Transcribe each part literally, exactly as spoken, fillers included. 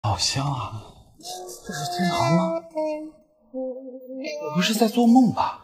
好香啊！这是金航吗？我不是在做梦吧？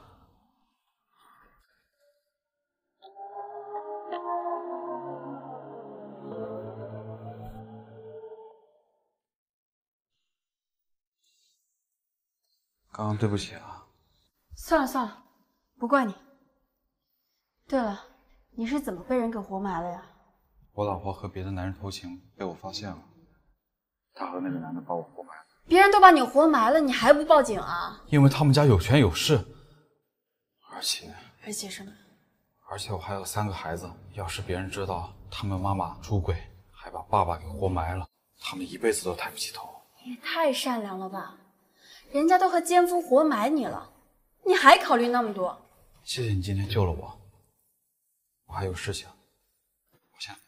刚刚对不起啊。 算了算了，不怪你。对了，你是怎么被人给活埋了呀？ 我老婆和别的男人偷情，被我发现了。她和那个男的把我活埋了。 别人都把你活埋了，你还不报警啊？ 因为他们家有权有势，而且而且什么？ 而且我还有三个孩子，要是别人知道他们妈妈出轨，还把爸爸给活埋了，他们一辈子都抬不起头。 你也太善良了吧！人家都和奸夫活埋你了，你还考虑那么多？ 谢谢你今天救了我，我还有事情，我先。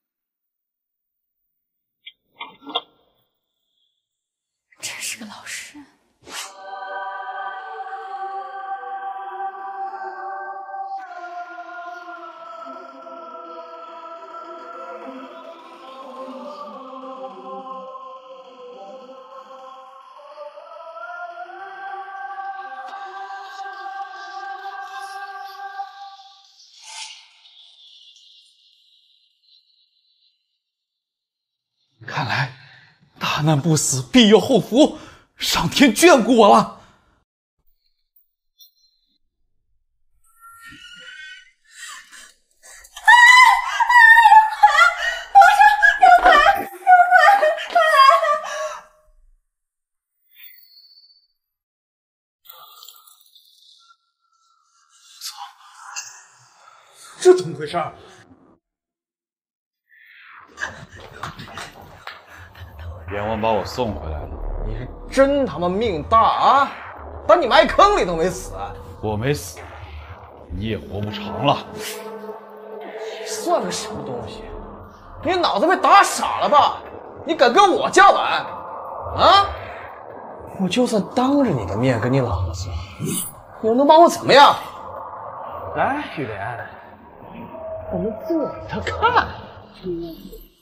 真是个老实人。 看来大难不死必有后福，上天眷顾我了。 这怎么回事？ 阎王把我送回来了。 你是真他妈命大啊！把你埋坑里都没死。 我没死，你也活不长了。 算个什么东西？你脑子被打傻了吧？你敢跟我叫板？啊！我就算当着你的面跟你老子，你又能把我怎么样？来，玉莲，我们坐着看。嗯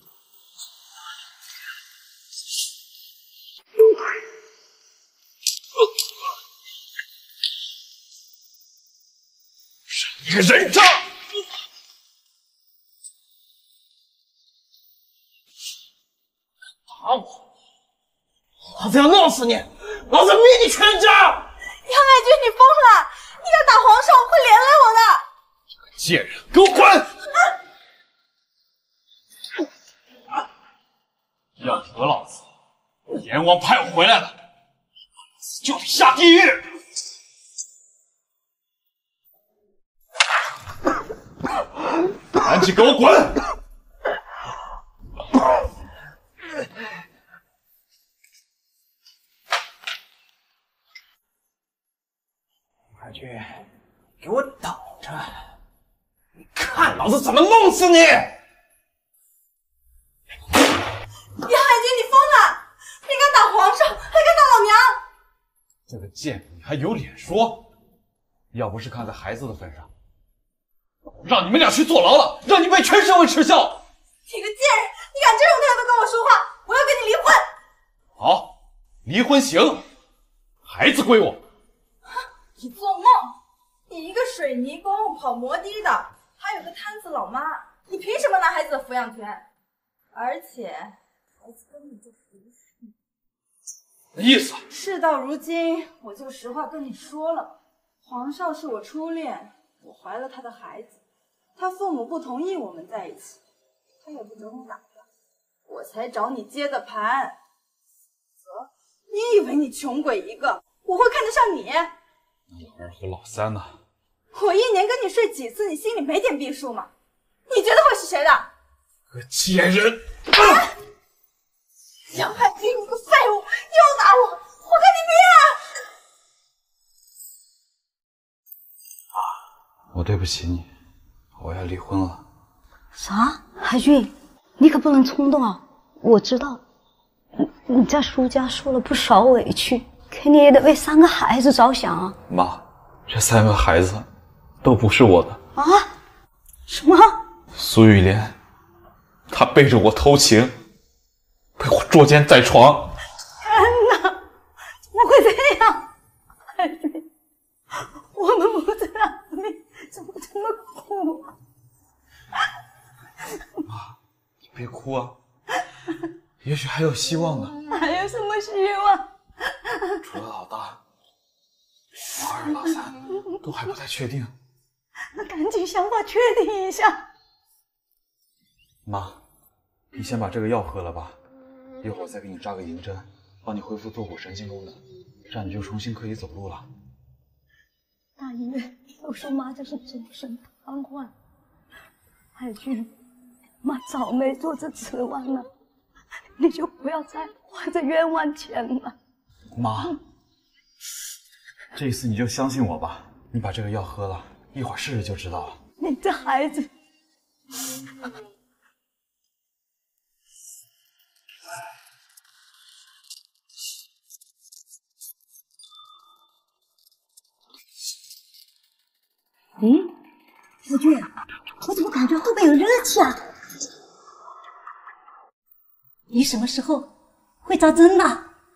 你个人渣！打我！老子要弄死你！老子灭你全家！ 杨海军，你疯了！你敢打皇上，会连累我的！ 这个贱人，给我滚！要惹老子，阎王派我回来了，老子就得下地狱！赶紧给我滚！ 海军，给我等着！你看老子怎么弄死你！ 杨海军，你疯了！你敢打皇上，还敢打老娘！ 这个贱人，你还有脸说？要不是看在孩子的份上，让你们俩去坐牢了，让你为全社会耻笑！ 你个贱人，你敢这种态度跟我说话，我要跟你离婚！ 好，离婚行，孩子归我。 你做梦！你一个水泥工，跑摩的的，还有个摊子老妈，你凭什么拿孩子的抚养权？而且，孩子根本就不是你的意思。 事到如今，我就实话跟你说了，皇少是我初恋，我怀了他的孩子，他父母不同意我们在一起，他也不找你打架，我才找你接的盘。则，你以为你穷鬼一个，我会看得上你？ 那老二和老三呢？ 我一年跟你睡几次，你心里没点逼数吗？你觉得会是谁的？ 个贱人！ 啊！杨海军，你个废物，又打我，我跟你拼了！ 我对不起你，我要离婚了。 啥？海军，你可不能冲动啊！我知道，你你在苏家受了不少委屈，可你也得为三个孩子着想啊！ 妈，这三个孩子都不是我的啊！什么？ 苏玉莲，她背着我偷情， 被我捉奸在床。 天哪，怎么会这样？海军，我们不知道你怎么这么苦啊！ 妈，你别哭啊，也许还有希望呢。 还有什么希望？ 除了老大，老二、老三都还不太确定。 那赶紧想法确定一下。 妈，你先把这个药喝了吧，一会儿再给你扎个银针，帮你恢复坐骨神经功能，这样你就重新可以走路了。 大医院都说妈这是精神瘫痪，海军，妈早没做这指望了，你就不要再花这冤枉钱了。 妈，这一次你就相信我吧，你把这个药喝了，一会儿试试就知道了。 你这孩子。咦，小俊，我怎么感觉后背有热气啊？你什么时候会扎针的？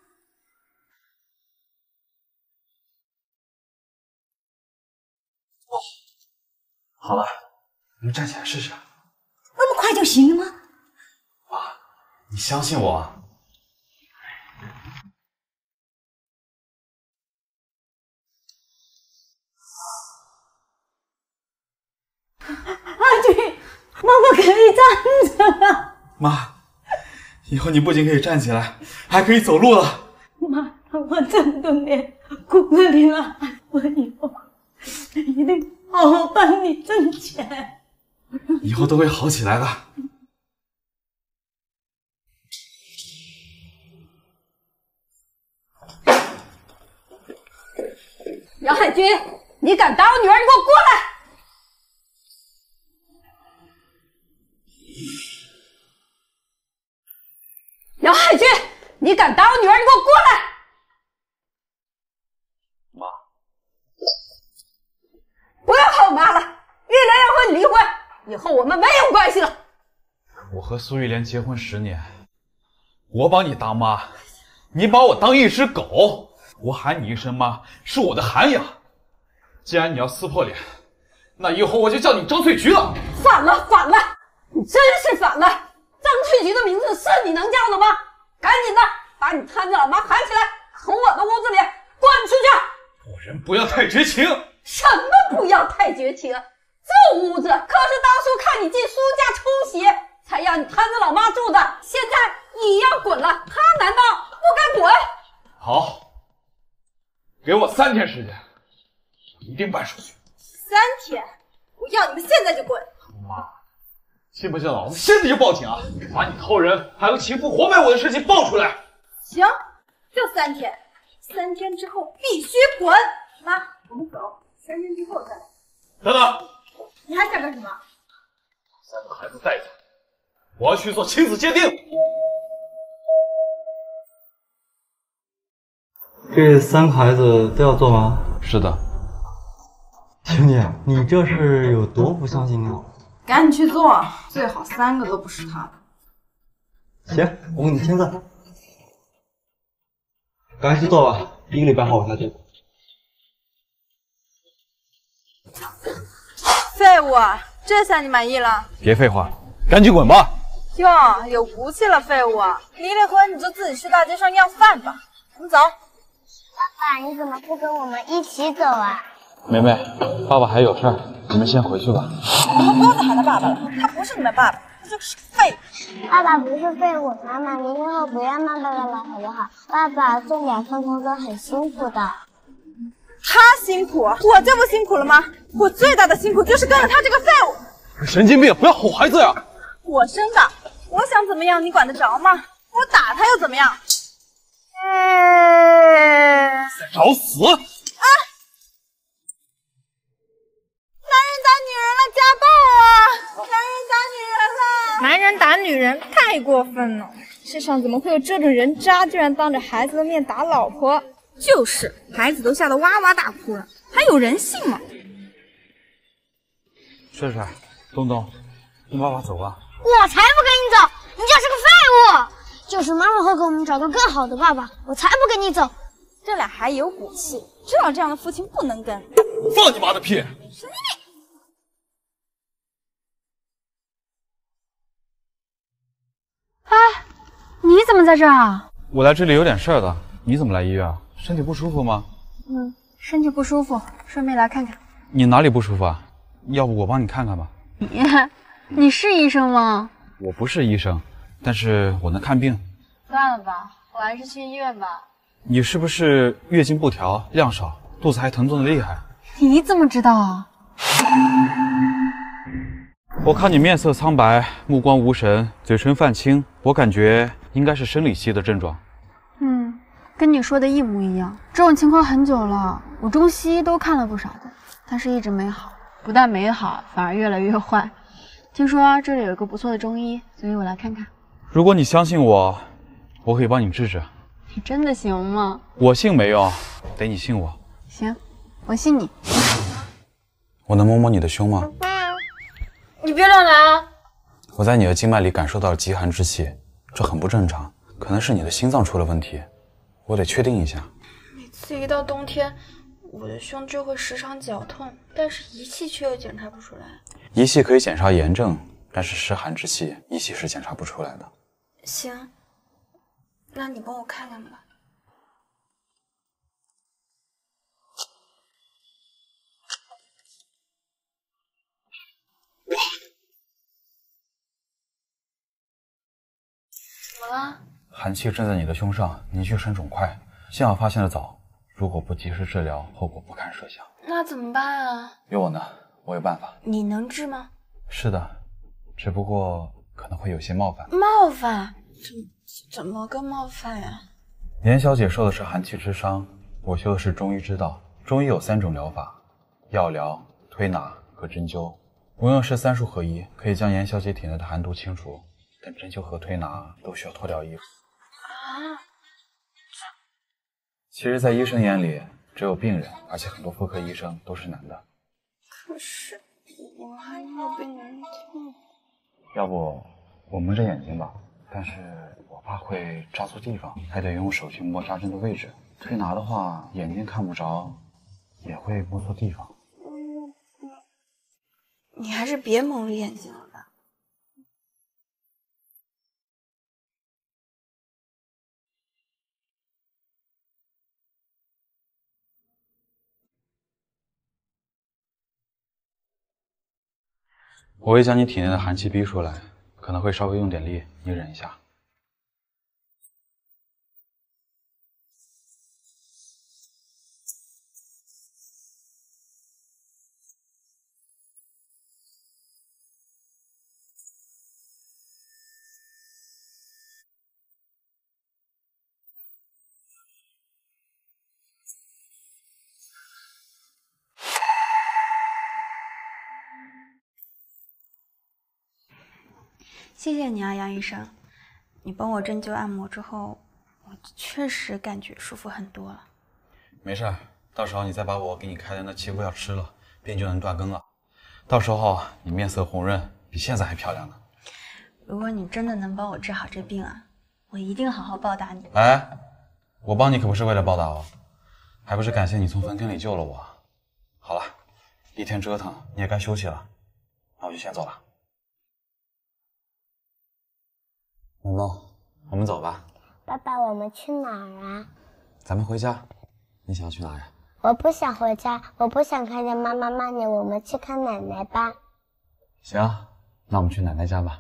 哦，好了，你们站起来试试。 那么快就行了吗？ 妈，你相信我啊。 阿俊，妈妈可以站着了。 妈，以后你不仅可以站起来，还可以走路了。 妈，我这么多年苦了你了，我以后一定好好帮你挣钱。 以后都会好起来的。 杨海军，你敢打我女儿，你给我过来！杨海军，你敢打我女儿，你给我过来！ 妈， 不要喊我妈了，玉莲要和你离婚，以后我们没有关系了。 我和苏玉莲结婚十年，我把你当妈，你把我当一只狗，我喊你一声妈是我的涵养。既然你要撕破脸，那以后我就叫你张翠菊了。 反了，反了，你真是反了！张翠菊的名字是你能叫的吗？赶紧的，把你摊子老妈喊起来，从我的屋子里滚出去！ 做人不要太绝情。 什么不要太绝情？这屋子可是当初看你进苏家冲喜，才让你摊子老妈住的。现在你要滚了，他难道不该滚？ 好，给我三天时间，我一定办手续。 三天？我要你们现在就滚！ 妈，信不信老子现在就报警啊？把你偷人还有情妇活埋我的事情爆出来！ 行，就三天，三天之后必须滚！妈，我们走，三天之后再来。 等等， 你还想干什么？ 三个孩子带走，我要去做亲子鉴定。 这三个孩子都要做吗？ 是的。 兄弟，你这是有多不相信你老婆？ 赶紧去做，最好三个都不是他的。 行，我给你签字。赶紧去做吧，一个礼拜后我才走。 废物啊！这下你满意了？ 别废话，赶紧滚吧！ 哟，有骨气了，废物啊！离了婚你就自己去大街上要饭吧。我们走。 爸爸，你怎么不跟我们一起走啊？ 梅梅，爸爸还有事儿，你们先回去吧。 你们不要再喊他爸爸了，他不是你们爸爸，他就是废物。 爸爸不是废物，妈妈，你以后不要骂爸爸了，好不好？爸爸做两份工作很辛苦的。 他辛苦，我就不辛苦了吗？我最大的辛苦就是跟了他这个废物。 神经病，不要吼孩子呀！ 我生的，我想怎么样你管得着吗？我打他又怎么样？嗯， 找死！ 啊！男人打女人了，家暴啊！男人打女人了！ 男人打女人太过分了，世上怎么会有这种人渣，居然当着孩子的面打老婆？就是，孩子都吓得哇哇大哭了，还有人信吗？ 帅帅，东东，跟爸爸走吧。 我才不跟你走，你就是个废物！ 就是妈妈会给我们找个更好的爸爸，我才不跟你走。 这俩还有骨气，知道这样的父亲不能跟。 放你妈的屁！ 神经病！ 哎，你怎么在这儿啊？ 我来这里有点事儿的。你怎么来医院啊？身体不舒服吗？ 嗯，身体不舒服，顺便来看看。 你哪里不舒服啊？要不我帮你看看吧。 你，你是医生吗？ 我不是医生，但是我能看病。 算了吧，我还是去医院吧。 你是不是月经不调、量少，肚子还疼痛的厉害？ 你怎么知道啊？ 我看你面色苍白，目光无神，嘴唇泛青，我感觉应该是生理期的症状。 嗯，跟你说的一模一样。这种情况很久了，我中西医都看了不少的，但是一直没好。不但没好，反而越来越坏。听说这里有一个不错的中医，所以我来看看。 如果你相信我，我可以帮你治治。 你真的行吗？ 我信没用，得你信我。 行，我信你。 我能摸摸你的胸吗？ 你别乱来啊！ 我在你的经脉里感受到了极寒之气，这很不正常，可能是你的心脏出了问题，我得确定一下。 每次一到冬天，我的胸就会时常绞痛，但是仪器却又检查不出来。 仪器可以检查炎症，但是湿寒之气，仪器是检查不出来的。 行，那你帮我看看吧。怎么了？ 寒气正在你的胸上，凝聚成肿块，幸好发现的早，如果不及时治疗，后果不堪设想。 那怎么办啊？ 有我呢，我有办法。 你能治吗？ 是的，只不过可能会有些冒犯。 冒犯？怎怎么个冒犯呀？ 严小姐受的是寒气之伤，我修的是中医之道。中医有三种疗法：药疗、推拿和针灸。我用的是三术合一，可以将严小姐体内的寒毒清除。但针灸和推拿都需要脱掉衣服。 啊？ 其实，在医生眼里，只有病人，而且很多妇科医生都是男的。 可是我还要被人听。 要不我蒙着眼睛吧？但是我怕会扎错地方，还得用手去摸扎针的位置。推拿的话，眼睛看不着，也会摸错地方。 嗯，你还是别蒙着眼睛了吧。 我会将你体内的寒气逼出来，可能会稍微用点力，你忍一下。 谢谢你啊，杨医生，你帮我针灸按摩之后，我确实感觉舒服很多了。 没事，到时候你再把我给你开的那七味药吃了，病就能断根了。到时候你面色红润，比现在还漂亮呢。 如果你真的能帮我治好这病啊，我一定好好报答你。 哎，我帮你可不是为了报答哦，还不是感谢你从坟坑里救了我。好了，一天折腾，你也该休息了，那我就先走了。萌萌，我们走吧。 爸爸，我们去哪儿啊？ 咱们回家。你想要去哪呀？ 我不想回家，我不想看见妈妈骂你，我们去看奶奶吧。 行，那我们去奶奶家吧。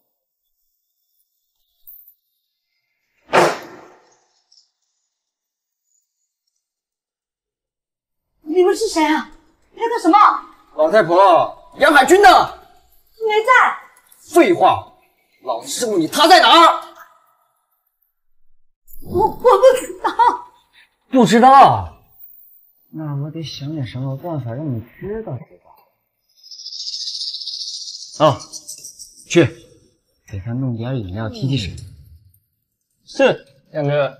你们是谁啊？来干什么？ 老太婆，杨海军呢？ 没在。 废话，老子是问你他在哪儿？ 我我不知道。 不知道？那我得想点什么办法让你知道知道。哦，去给他弄点饮料提提神。是，杨哥。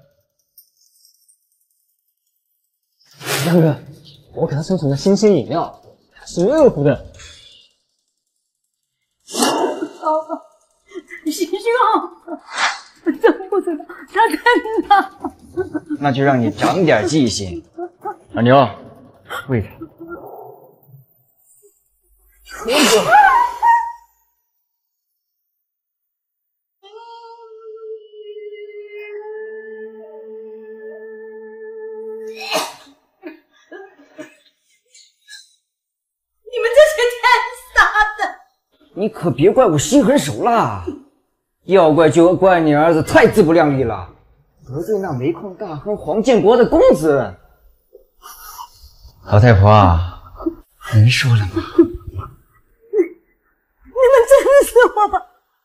杨哥，我给他生成了新鲜饮料，它是热乎的。 糟糕，太心虚了。 我真不知道，他真的。 那就让你长点记性。老牛，喂他。 猴子。 你们这些天杀的！ 你可别怪我心狠手辣，要怪就怪你儿子太自不量力了，得罪那煤矿大亨黄建国的公子。老太婆啊，您说了吗？ 你们真是我吧！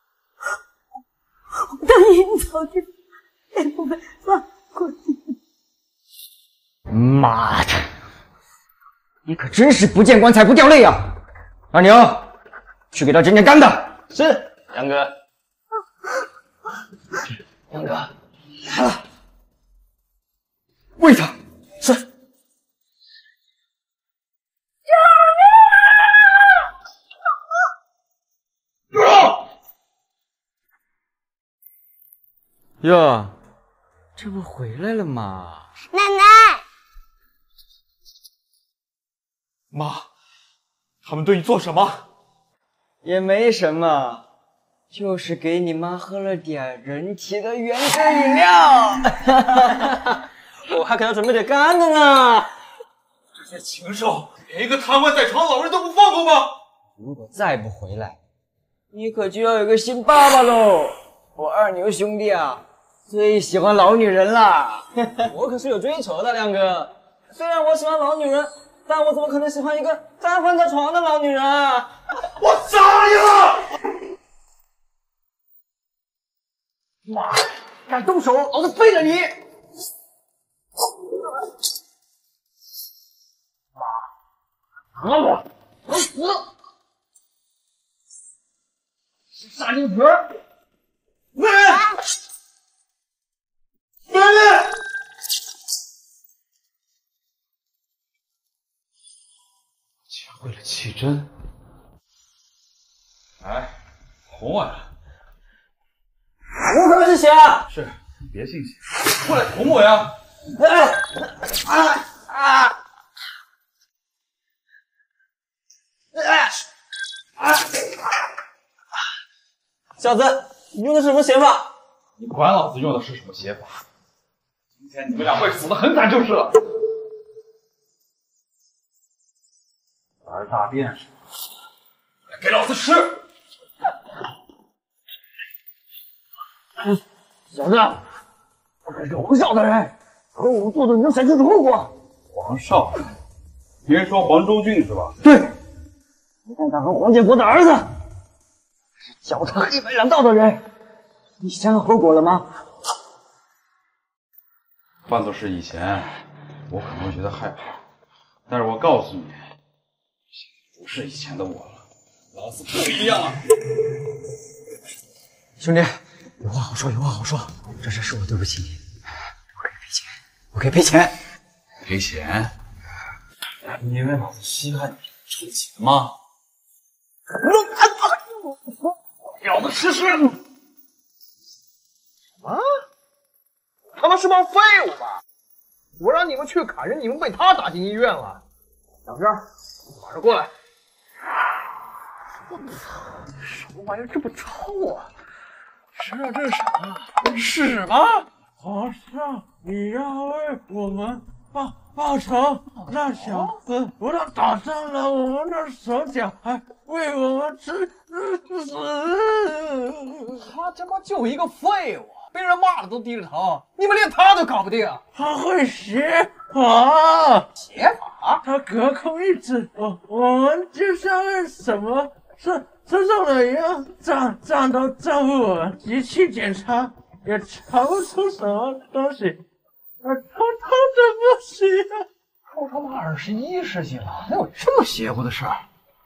我当阴曹地府也不会放过你。 妈的！你可真是不见棺材不掉泪啊！二牛，去给他整点干的。 是，杨哥。杨哥，来了。 喂他。 是。 救命啊！哟，这不回来了吗？ 奶奶。 妈，他们对你做什么？ 也没什么，就是给你妈喝了点人体的原汁饮料。我还给她准备点干的呢。 这些禽兽，连一个瘫痪在床老人都不放过吗？ 如果再不回来，你可就要有个新爸爸喽！我二牛兄弟啊，最喜欢老女人了。我可是有追求的，亮哥。虽然我喜欢老女人，但我怎么可能喜欢一个瘫痪在床的老女人啊？ 我杀你了！ 妈，敢动手，老子废了你！妈，打我，我死！傻金婆！妹妹，妹妹！ 竟然为了气针！哎，哄我呀！ 我可是血啊！ 是，别信邪，过来捅我呀！ 哎啊啊！哎啊！小子，你用的是什么邪法？ 你管老子用的是什么邪法？今天你们俩会死得很惨就是了。玩大便是吧？来给老子吃！ 小子，我可是皇少的人，和我做的你能想清楚后果。 皇少，你是说黄州郡是吧？ 对，你看他和黄建国的儿子是脚踏黑白两道的人，你想想后果了吗？ 换作是以前，我可能会觉得害怕，但是我告诉你，不是以前的我了，老子不一样了。 兄弟，有话好说，有话好说，这事是我对不起你，我可以赔钱，我可以赔钱。 赔钱？你以为老子稀罕你臭钱吗？ 老子吃屎！啊！他妈是帮废物吧？我让你们去砍人，你们被他打进医院了。小张，马上过来！我操，什么玩意儿这么臭啊？身上这是啥？屎吗？ 皇上，你要为我们报报仇！那小子不但打伤了我们的手脚，还为我们吃死！ 他他妈就一个废物，被人骂了都低着头，你们连他都搞不定。 他会邪法， 邪法？ 他隔空一指，我我们就像那什么是这种人一样，站站都站不稳，仪器检查也查不出什么东西，我偷偷的不行。 都他妈二十一世纪了，哪有这么邪乎的事儿？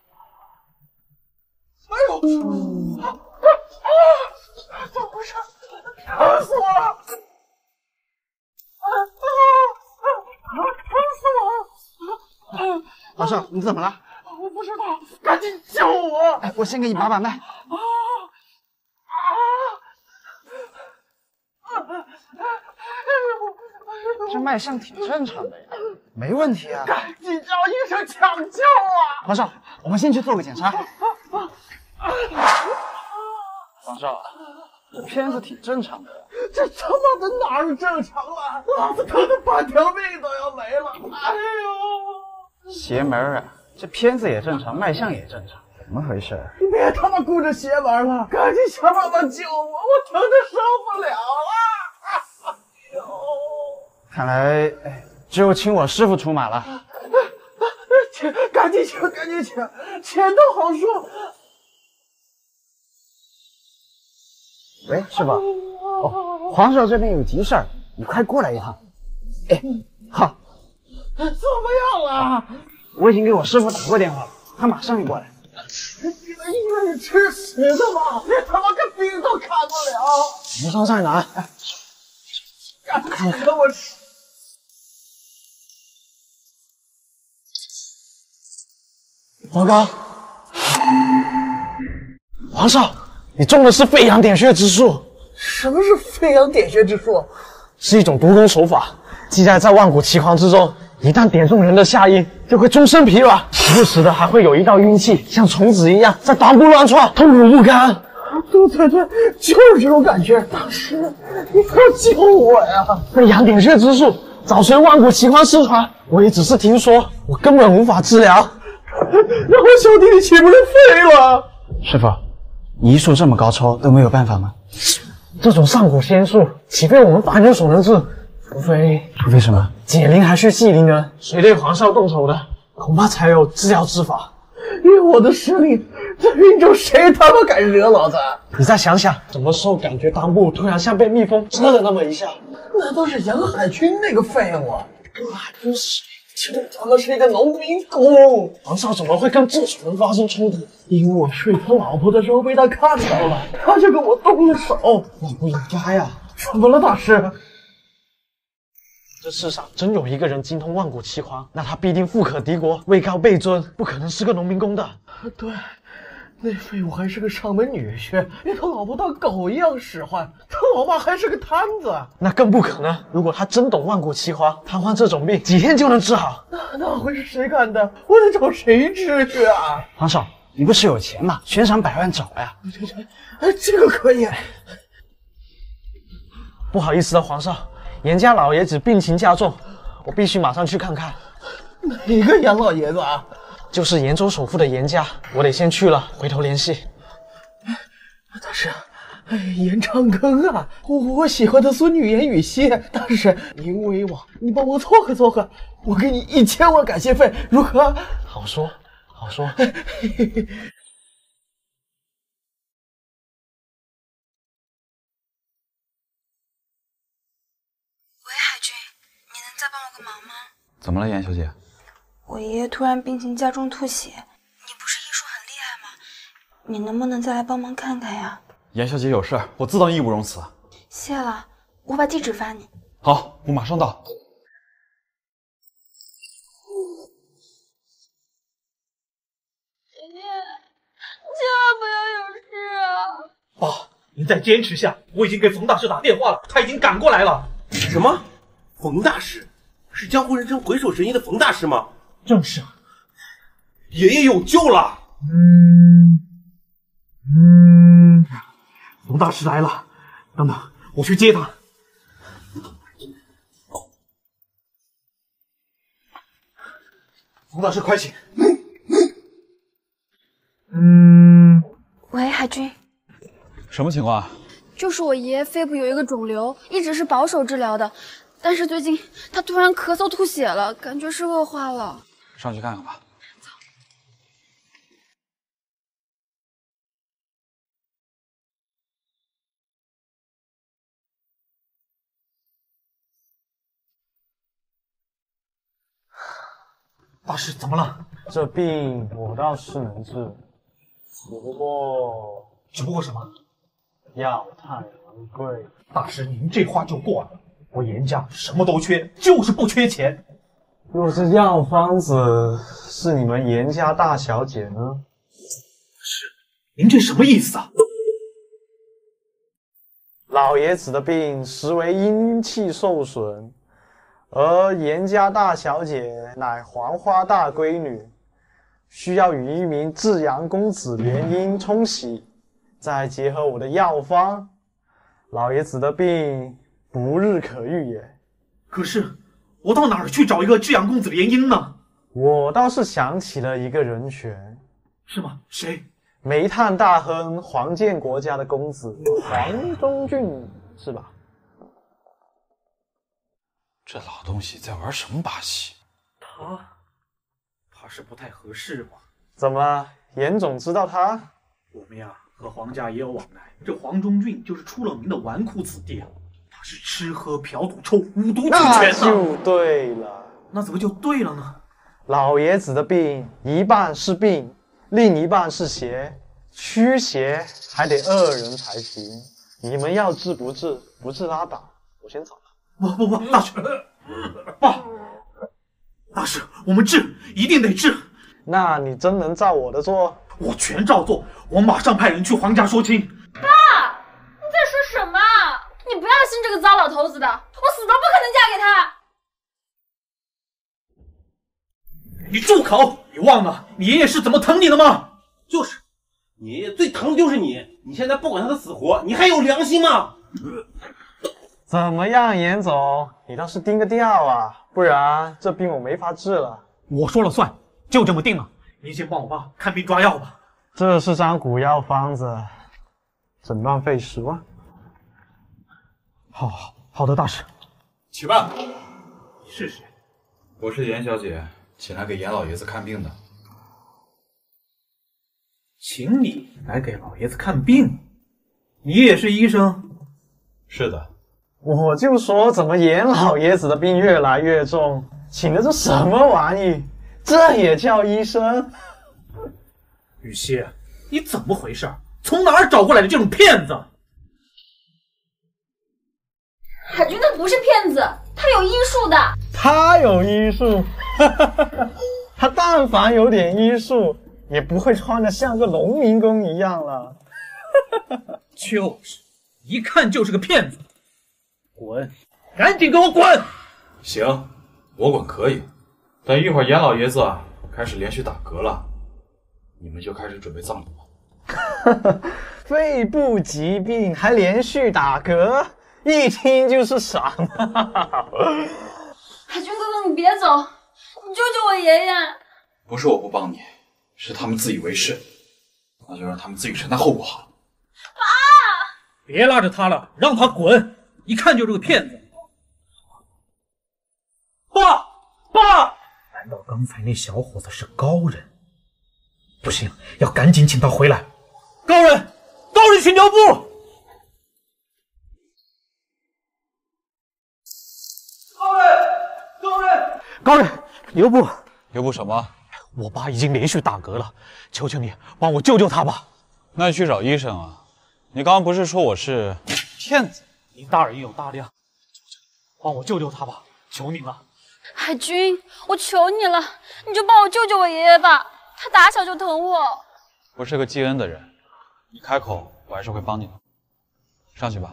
哎呦！啊啊！怎么回事？疼死我了！啊啊啊！疼死我了！啊！ 皇上，你怎么了？ 我不知道，赶紧救我！ 哎，我先给你把把脉。 啊啊！ 这脉象挺正常的呀，没问题啊。 赶紧找医生抢救啊！ 皇上，我们先去做个检查。皇上，这片子挺正常的。 这他妈的哪儿正常了？老子疼的半条命都要没了！哎呦！ 邪门啊！这片子也正常，脉象也正常，怎么回事？ 你别他妈顾着邪门了，赶紧想办法救我，我疼的受不了了！哎呦！ 看来，哎，只有请我师傅出马了。 钱，赶紧请，赶紧请，钱都好说。 喂，师傅，哦，皇上这边有急事儿，你快过来一趟。哎，好。 怎么样了？ 我已经给我师傅打过电话了，他马上就过来。 你们医院是吃屎的吗？连他妈个病都看不了。 皇上在哪？ 赶紧给我吃！ 王刚，皇上，你中的是飞扬点穴之术。 什么是飞扬点穴之术？ 是一种毒功手法，记载在万古奇狂之中。一旦点中人的下阴，就会终身疲软，时不时的还会有一道阴气，像虫子一样在裆部乱窜，痛苦不堪。 对对对，就是这种感觉。大师，你快救我呀！ 飞扬点穴之术早随万古奇狂失传，我也只是听说，我根本无法治疗。 那我小弟弟岂不是废了？ 师傅，你医术这么高超，都没有办法吗？这种上古仙术，岂非我们凡人所能治？除非，除非什么？解铃还须系铃人，谁对皇上动手的，恐怕才有治疗之法。 以我的实力，这运州谁他妈敢惹老子？ 你再想想，什么时候感觉裆部突然像被蜜蜂蛰了那么一下？ 那都是杨海军那个废物，那还不是谁？就他妈是一个农民工。 皇上怎么会跟这种人发生冲突？ 因为我睡他老婆的时候被他看到了，他就跟我动了手。 你不应该呀！ 怎么了，大师？ 这世上真有一个人精通万古奇狂，那他必定富可敌国，位高辈尊，不可能是个农民工的。 对，那废物还是个上门女婿，连他老婆当狗一样使唤，他老妈还是个摊子。 那更不可能。如果他真懂万古奇狂，瘫痪这种病几天就能治好。 那那会是谁干的？我得找谁治去啊？ 皇上，你不是有钱吗？悬赏百万找呀！ 这这，这个可以。 不好意思的皇上，严家老爷子病情加重，我必须马上去看看。 哪个严老爷子啊？ 就是延州首富的严家，我得先去了，回头联系。 大师，哎，严长庚啊，我我喜欢的孙女严雨熙，大师您威望，你帮我撮合撮合，我给你一千万感谢费，如何？ 好说，好说。 怎么了，严小姐？ 我爷爷突然病情加重吐血，你不是医术很厉害吗？你能不能再来帮忙看看呀？ 严小姐有事，我自当义不容辞。 谢了，我把地址发你。 好，我马上到。 爷爷，千万不要有事啊！ 爸，您再坚持下，我已经给冯大师打电话了，他已经赶过来了。 什么？冯大师？是江湖人称回首神医的冯大师吗？ 正是啊， 爷爷有救了。 嗯嗯，冯大师来了，等等，我去接他。冯大师，快请。 嗯，喂，海军， 什么情况啊？ 就是我爷爷肺部有一个肿瘤，一直是保守治疗的。但是最近他突然咳嗽吐血了，感觉是恶化了。 上去看看吧。 走。 大师，怎么了？ 这病我倒是能治，只不过…… 只不过什么？ 药太昂贵。 大师，您这话就过了。我严家什么都缺，就是不缺钱。 若这药方子是你们严家大小姐呢？ 是，您这什么意思啊？ 老爷子的病实为阴气受损， 而严家大小姐乃黄花大闺女，需要与一名至阳公子联姻冲喜，再结合我的药方，老爷子的病不日可愈也。 可是我到哪儿去找一个至阳公子联姻呢？ 我倒是想起了一个人选。 是吗？谁？ 煤炭大亨黄建国家的公子黄忠俊，是吧？ 这老东西在玩什么把戏？ 他，他是不太合适吧？ 怎么了？严总知道他？ 我们呀，和黄家也有往来。这黄忠俊就是出了名的纨绔子弟啊，他是吃喝嫖赌抽，五毒俱全那就对了。 那怎么就对了呢？ 老爷子的病，一半是病，另一半是邪，驱邪还得二人才行。你们要治不治？不治拉倒，我先走了。 不不不，大师，爸，大师，我们治，一定得治。 那你真能照我的做？ 我全照做，我马上派人去黄家说亲。 爸，你在说什么？你不要信这个糟老头子的，我死都不可能嫁给他。 你住口！你忘了你爷爷是怎么疼你的吗？ 就是，你爷爷最疼的就是你。你现在不管他的死活，你还有良心吗？ 怎么样，严总，你倒是定个调啊，不然这病我没法治了。 我说了算，就这么定了。您先帮我爸看病抓药吧。 这是张古药方子，诊断费十万。 好，好，好的，大师。 起办。 你是谁？ 我是严小姐，请来给严老爷子看病的。 请你来给老爷子看病？你也是医生？ 是的。 我就说怎么严老爷子的病越来越重，请的这什么玩意？这也叫医生？ 雨熙，你怎么回事？从哪儿找过来的这种骗子？ 海军他不是骗子，他有医术的。 他有医术，他但凡有点医术，也不会穿得像个农民工一样了。 就是，一看就是个骗子。滚！赶紧给我滚！ 行，我滚可以。等一会儿严老爷子啊开始连续打嗝了，你们就开始准备葬礼吧。 肺部疾病还连续打嗝，一听就是傻闹。 海军哥哥，你别走，你救救我爷爷！ 不是我不帮你，是他们自以为是，那就让他们自己承担后果好了。 爸， 别拉着他了，让他滚！一看就是个骗子。爸，爸！难道刚才那小伙子是高人？不行，要赶紧请他回来。高人，高人，请留步！高人，高人，高人，留步！ 留步什么？ 我爸已经连续打嗝了，求求你帮我救救他吧。 那你去找医生啊！你刚刚不是说我是骗子？ 您大人有大量，求求你帮我救救他吧，求您了。 海军，我求你了，你就帮我救救我爷爷吧，他打小就疼我。 我是个记恩的人，你开口，我还是会帮你的。上去吧。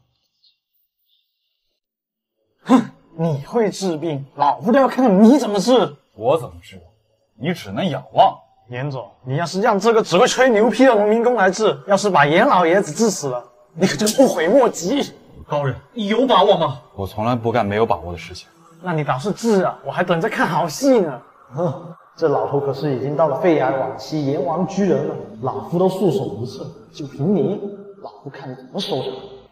哼，你会治病，老夫都要看看你怎么治。 我怎么治？你只能仰望。 严总，你要是让这个只会吹牛批的农民工来治，要是把严老爷子治死了，你可就后悔莫及。 高人，你有把握吗？ 我从来不干没有把握的事情。 那你倒是治啊，我还等着看好戏呢。哼，这老头可是已经到了肺癌晚期，阎王居人了，老夫都束手无策。就凭你，老夫看你怎么收场。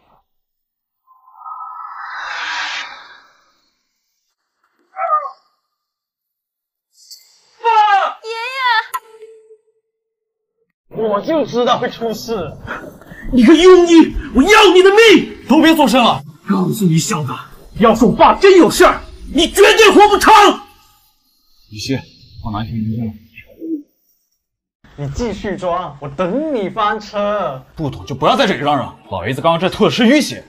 爸，爷爷，我就知道会出事。 你个庸医，我要你的命！都别作声了！告诉你小子，要是我爸真有事儿，你绝对活不长！ 雨熙，我拿一瓶明镜。 你继续装，我等你翻车。 不懂就不要在这里嚷嚷。老爷子刚刚这吐的是淤血。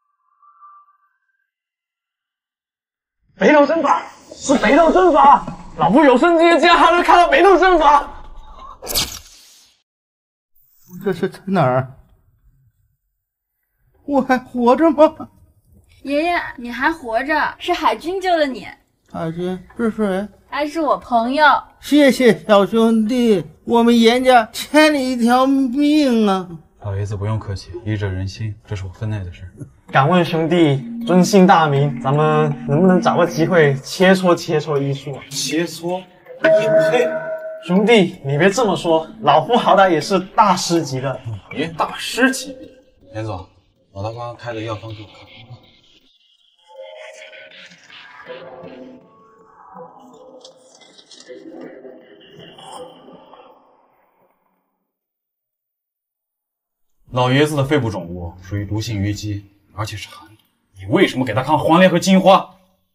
北斗针法是北斗针法。 老夫有生之年竟然还能看到北斗阵法！ 这是在哪儿？我还活着吗？ 爷爷，你还活着，是海军救了你。 海军是谁？ 还是我朋友。 谢谢小兄弟，我们严家欠你一条命啊！ 老爷子不用客气，医者仁心，这是我分内的事。 敢问兄弟尊姓大名？咱们能不能找个机会切磋切磋医术？ 切磋？ 嘿，兄弟，你别这么说，老夫好歹也是大师级的。 你大师级？严总，老大刚刚开的药方给我看。老爷子的肺部肿物属于毒性淤积，而且是寒毒。你为什么给他看黄连和金银花？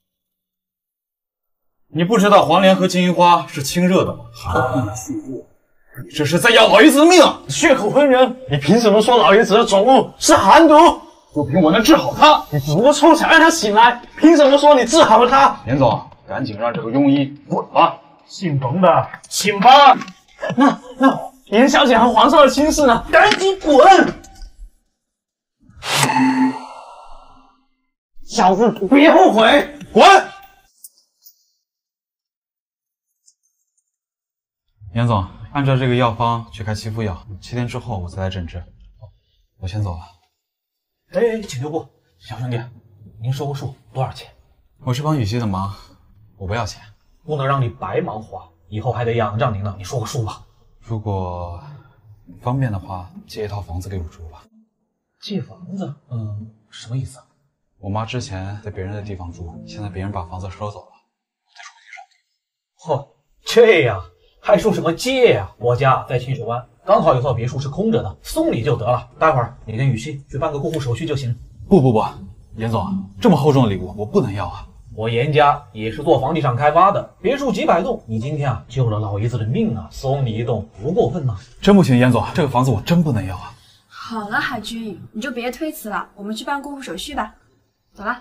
你不知道黄连和金银花是清热的吗？寒气蓄物，你这是在要老爷子的命！ 血口喷人！你凭什么说老爷子的肿物是寒毒？ 就凭我能治好他？ 你只不过凑巧让他醒来，凭什么说你治好了他？ 严总，赶紧让这个庸医滚吧！ 姓冯的，请吧。 那那严小姐和皇上的亲事呢？ 赶紧滚！ 小子，别后悔！ 滚！严总，按照这个药方去开七副药，七天之后我再来诊治。我先走了。 哎，请留步，小兄弟，您说个数，多少钱？ 我是帮雨熙的忙，我不要钱。 不能让你白忙活，以后还得仰仗您呢。你说个数吧。 如果方便的话，借一套房子给我住吧。 借房子？嗯，什么意思啊？ 我妈之前在别人的地方住，现在别人把房子收走了，我在处理上。 嚯，这样还说什么借呀？我家在清水湾，刚好有套别墅是空着的，送你就得了。待会儿你跟雨熙去办个过户手续就行。 不不不，严总，这么厚重的礼物我不能要啊！ 我严家也是做房地产开发的，别墅几百栋，你今天啊救了老爷子的命啊，送你一栋不过分呐。 真不行，严总，这个房子我真不能要啊！ 好了，海军，你就别推辞了，我们去办过户手续吧。走了。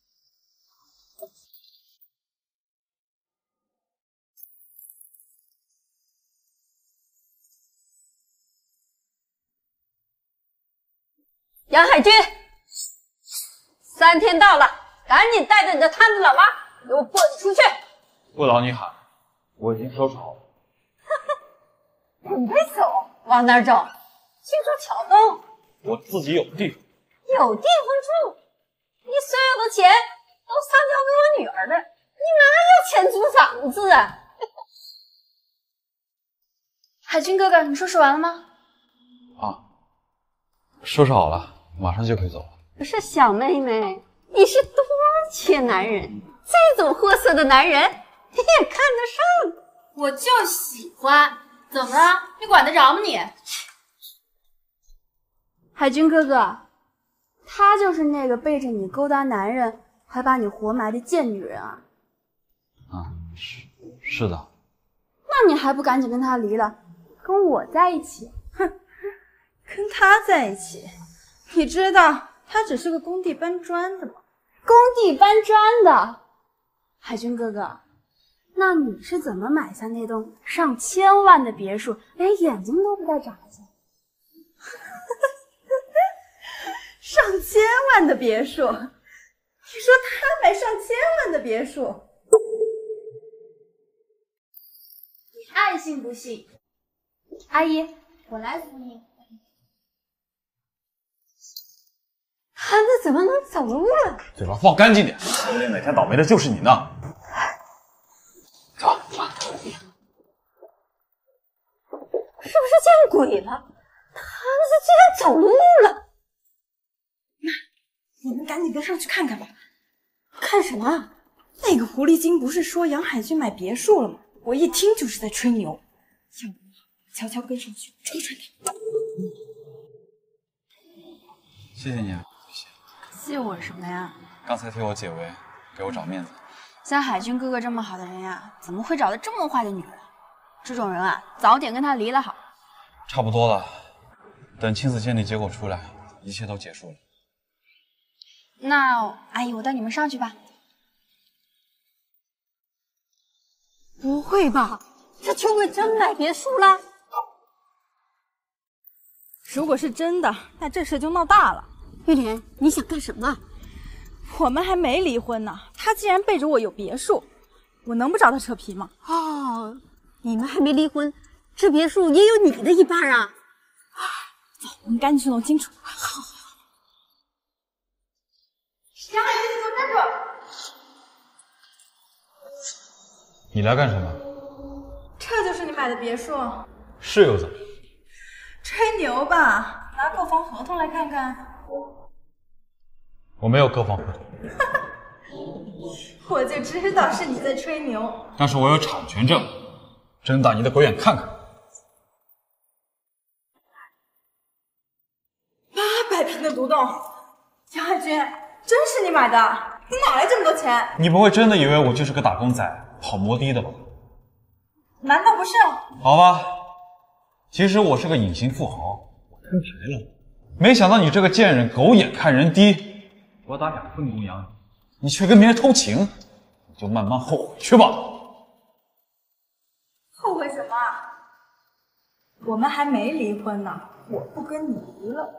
杨海军，三天到了，赶紧带着你的摊子老妈给我滚出去！ 不劳你喊，我已经收拾好了。 准备走，往哪儿走？听说桥东， 我自己有地方。 有地方住？你所有的钱都上交给我女儿的，你哪有钱租房子啊？ 海军哥哥，你收拾完了吗？ 啊，收拾好了，马上就可以走了。 不是小妹妹，你是多缺男人，这种货色的男人你也看得上？ 我就喜欢。怎么了？你管得着吗你？海军哥哥，她就是那个背着你勾搭男人，还把你活埋的贱女人啊！ 啊，是是的。 那你还不赶紧跟她离了，跟我在一起？ 哼，跟他在一起，你知道他只是个工地搬砖的吗？ 工地搬砖的，海军哥哥，那你是怎么买下那栋上千万的别墅，连眼睛都不带眨一下？ 上千万的别墅？你说他买上千万的别墅？ 你爱信不信？阿姨，我来扶你。 他那怎么能走路了？ 嘴巴放干净点，说不定哪天倒霉的就是你呢。走走。 是不是见鬼了？他那竟然走路了！ 妈，你们赶紧跟上去看看吧。 看什么？ 那个狐狸精不是说杨海军买别墅了吗？我一听就是在吹牛。要不悄悄跟上去戳穿他。 谢谢你啊。 谢我什么呀？ 刚才替我解围，给我找面子。 像海军哥哥这么好的人呀，怎么会找到这么坏的女人？这种人啊，早点跟他离了好。 差不多了，等亲子鉴定结果出来，一切都结束了。 那阿姨，我带你们上去吧。 不会吧？这秋桂真买别墅了？ 如果是真的，那这事就闹大了。 玉莲，你想干什么？ 我们还没离婚呢，他既然背着我有别墅，我能不找他扯皮吗？ 哦，你们还没离婚，这别墅也有你的一半啊！ 走，我们赶紧去弄清楚。好。 杨海军，你给我站住！ 你来干什么？ 这就是你买的别墅？ 是又怎么？ 吹牛吧，拿购房合同来看看。 我没有购房合同。 我就知道是你在吹牛。 但是我有产权证，睁大你的鬼眼看看。 八百平的独栋，杨海军，真是你买的？你哪来这么多钱？ 你不会真的以为我就是个打工仔，跑摩的的吧？ 难道不是？ 好吧，其实我是个隐形富豪，我摊牌了。没想到你这个贱人狗眼看人低，我打两份工养你，你却跟别人偷情，你就慢慢后悔去吧。 后悔什么？我们还没离婚呢，我不跟你离了。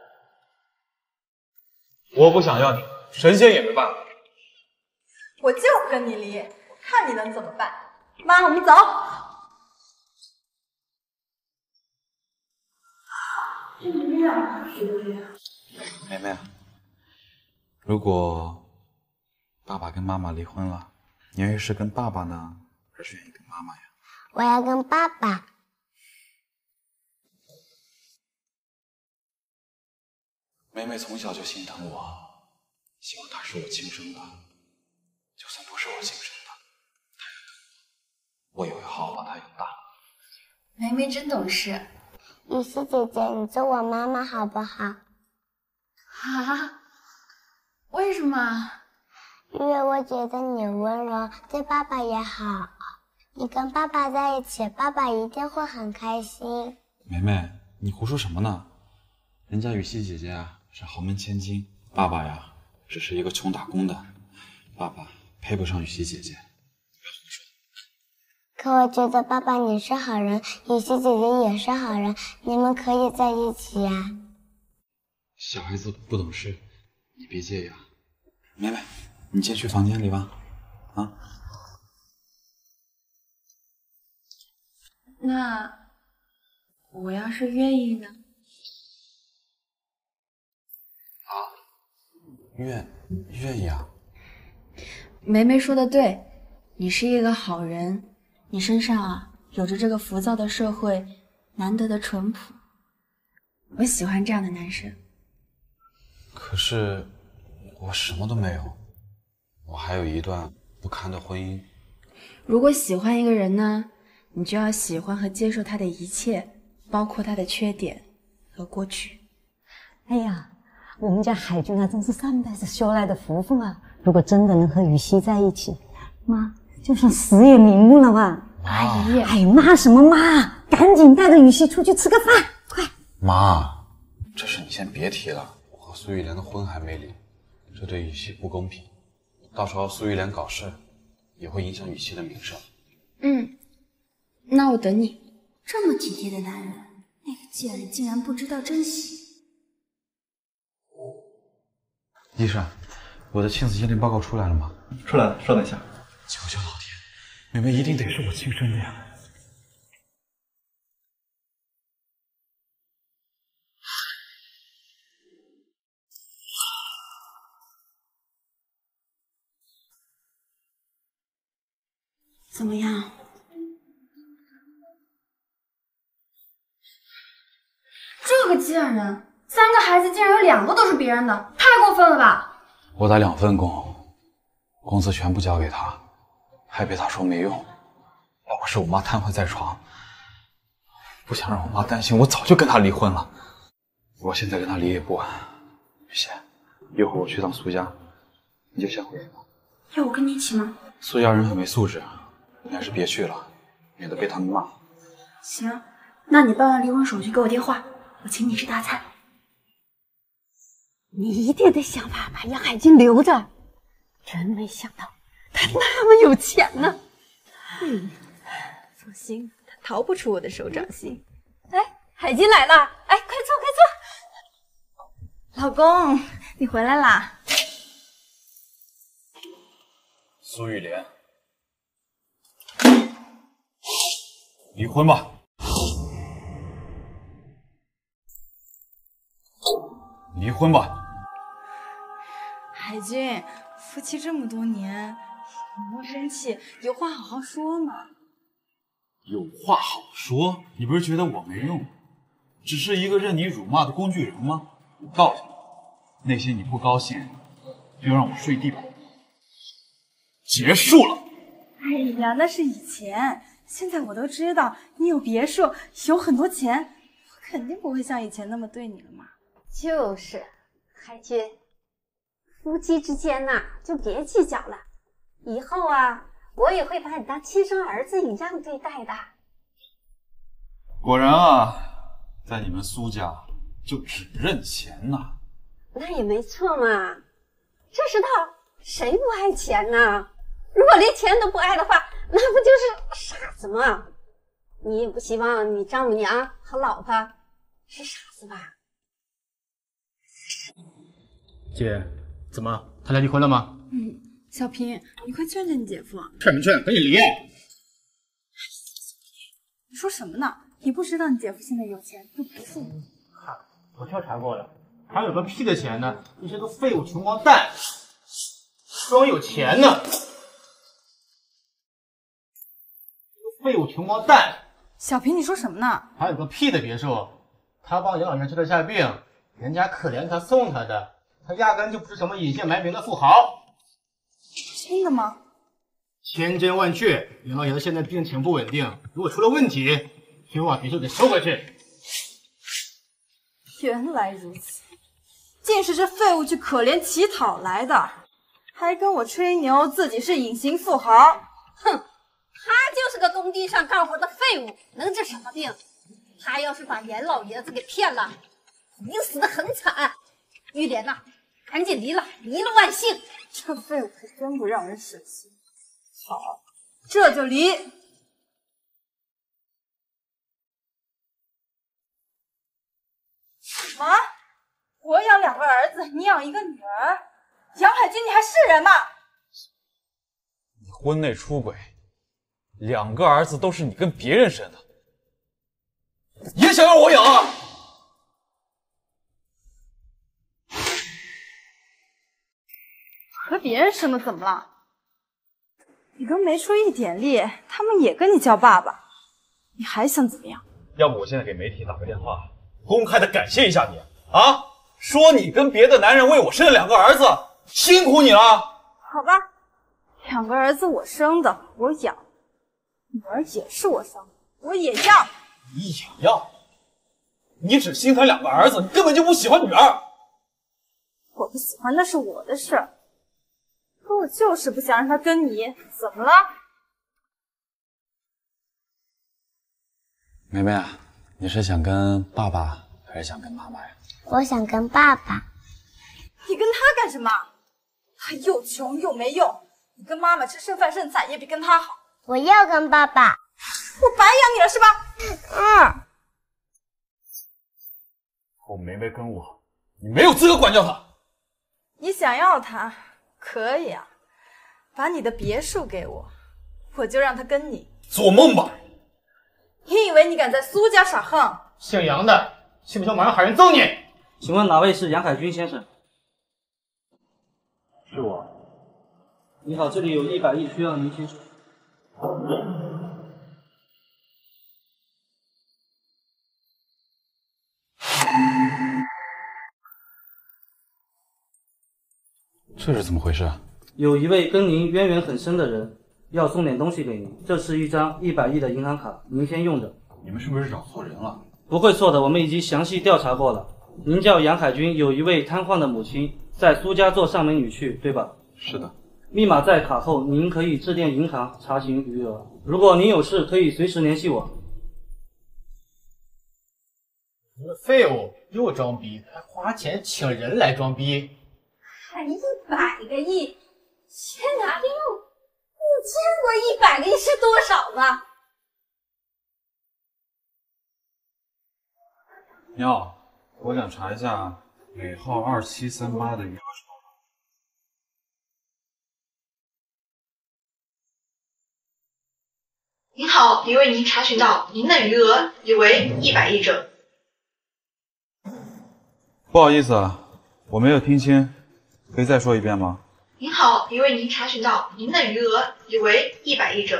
我不想要你，神仙也没办法。 我就跟你离，我看你能怎么办。妈，我们走。 妹妹，如果爸爸跟妈妈离婚了，你愿意是跟爸爸呢，还是愿意跟妈妈呀？ 我要跟爸爸。 妹妹从小就心疼我，希望她是我亲生的，就算不是我亲生的，她也疼我，我也会好好把她养大。 梅梅真懂事。 雨熙姐姐，你做我妈妈好不好？ 啊？为什么？ 因为我觉得你温柔，对爸爸也好。你跟爸爸在一起，爸爸一定会很开心。 梅梅，你胡说什么呢？人家雨熙姐姐啊是豪门千金，爸爸呀只是一个穷打工的，爸爸配不上雨熙姐姐。 可我觉得爸爸你是好人，雨熙姐姐也是好人，你们可以在一起呀。 小孩子不懂事，你别介意啊。梅梅，你先去房间里吧。啊。 那我要是愿意呢？ 啊，愿愿意啊。 梅梅说的对，你是一个好人。你身上啊，有着这个浮躁的社会难得的淳朴，我喜欢这样的男生。 可是我什么都没有，我还有一段不堪的婚姻。 如果喜欢一个人呢，你就要喜欢和接受他的一切，包括他的缺点和过去。 哎呀，我们家海军啊，真是上辈子修来的福分啊！如果真的能和雨熙在一起，妈。就算死也瞑目了吧！ 阿姨，哎，妈什么妈？赶紧带着雨熙出去吃个饭，快！ 妈，这事你先别提了，我和苏玉莲的婚还没离，这对雨熙不公平。到时候苏玉莲搞事，也会影响雨熙的名声。 嗯，那我等你。 这么体贴的男人，那个贱人竟然不知道珍惜。 医生，我的亲子鉴定报告出来了吗？ 出来了，稍等一下。 求求老天，妹妹一定得是我亲生的呀！ 怎么样？ 这个贱人，三个孩子竟然有两个都是别人的，太过分了吧！ 我打两份工，工资全部交给他。还被他说没用，要不是我妈瘫痪在床，不想让我妈担心，我早就跟他离婚了。我现在跟他离也不晚。雨熙，一会儿我去趟苏家，你就先回去吧。 要我跟你一起吗？ 苏家人很没素质，你还是别去了，免得被他们骂。 行，那你办完离婚手续给我电话，我请你吃大餐。 你一定得想办法把杨海军留着。真没想到。他那么有钱呢， 嗯，放心，他逃不出我的手掌心。哎，海金来了！哎，快坐，快坐！老公，你回来啦！ 苏玉莲，离婚吧。离婚吧。 海军，夫妻这么多年，你莫生气，有话好好说嘛。 有话好说？你不是觉得我没用，只是一个任你辱骂的工具人吗？我告诉你，那些你不高兴，就让我睡地板。结束了。 哎呀，那是以前，现在我都知道你有别墅，有很多钱，我肯定不会像以前那么对你了嘛。 就是，海军，夫妻之间呐、啊，就别计较了。以后啊，我也会把你当亲生儿子一样对待的。 果然啊，在你们苏家就只认钱呐、啊。 那也没错嘛，这世道谁不爱钱呢？如果连钱都不爱的话，那不就是傻子吗？你也不希望你丈母娘和老婆是傻子吧？ 姐，怎么他俩离婚了吗？ 嗯，小平，你快劝劝你姐夫。 劝没劝？赶紧离！ 你说什么呢？你不知道你姐夫现在有钱，又不是你。 嗨，我调查过了，还有个屁的钱呢？那些个废物穷光蛋，装有钱呢。废物穷光蛋！ 小平，你说什么呢？ 还有个屁的别墅，他帮养老院治了下病，人家可怜他送他的，他压根就不是什么隐姓埋名的富豪。 真的吗？ 千真万确，养老院现在病情不稳定，如果出了问题，就把别墅给收回去。 原来如此，竟是这废物去可怜乞讨来的，还跟我吹牛自己是隐形富豪。 哼！他就是个工地上干活的废物，能治什么病？他要是把严老爷子给骗了，肯定死得很惨。玉莲呐、啊，赶紧离了，离了万幸。 这废物可真不让人省心。好，这就离。什么？我养两个儿子，你养一个女儿？杨海军，你还是人吗？ 你婚内出轨。两个儿子都是你跟别人生的，也想让我养啊？ 和别人生的怎么了？你都没出一点力，他们也跟你叫爸爸，你还想怎么样？ 要不我现在给媒体打个电话，公开的感谢一下你啊，说你跟别的男人为我生了两个儿子，辛苦你了。 好吧，两个儿子我生的，我养。女儿也是我生的，我也要。 你也要？你只心疼两个儿子，你根本就不喜欢女儿。 我不喜欢那是我的事，可我就是不想让他跟你。怎么了？ 梅梅啊，你是想跟爸爸还是想跟妈妈呀？ 我想跟爸爸。 你跟他干什么？他又穷又没用，你跟妈妈吃剩饭剩菜也比跟他好。 我要跟爸爸。 我白养你了是吧？嗯。 后梅梅跟我，你没有资格管教她。 你想要她，可以啊，把你的别墅给我，我就让她跟你。 做梦吧！ 你以为你敢在苏家耍横？ 姓杨的，信不信我马上喊人揍你？ 请问哪位是杨海军先生？ 是我。 你好，这里有一百亿需要您签收。 这是怎么回事？ 有一位跟您渊源很深的人要送点东西给您，这是一张一百亿的银行卡，您先用着。 你们是不是找错人了？ 不会错的，我们已经详细调查过了。您叫杨海军，有一位瘫痪的母亲，在苏家做上门女婿，对吧？ 是的。 密码在卡后，您可以致电银行查询余额。如果您有事，可以随时联系我。 你个废物，又装逼，还花钱请人来装逼。 还一百个亿，钱哪里有？不见过一百个亿是多少吗？ 你好，我想查一下尾号二七三八的余额是多少？ 您好，已为您查询到，您的余额已为一百亿整。 不好意思啊，我没有听清，可以再说一遍吗？ 您好，已为您查询到，您的余额已为一百亿整。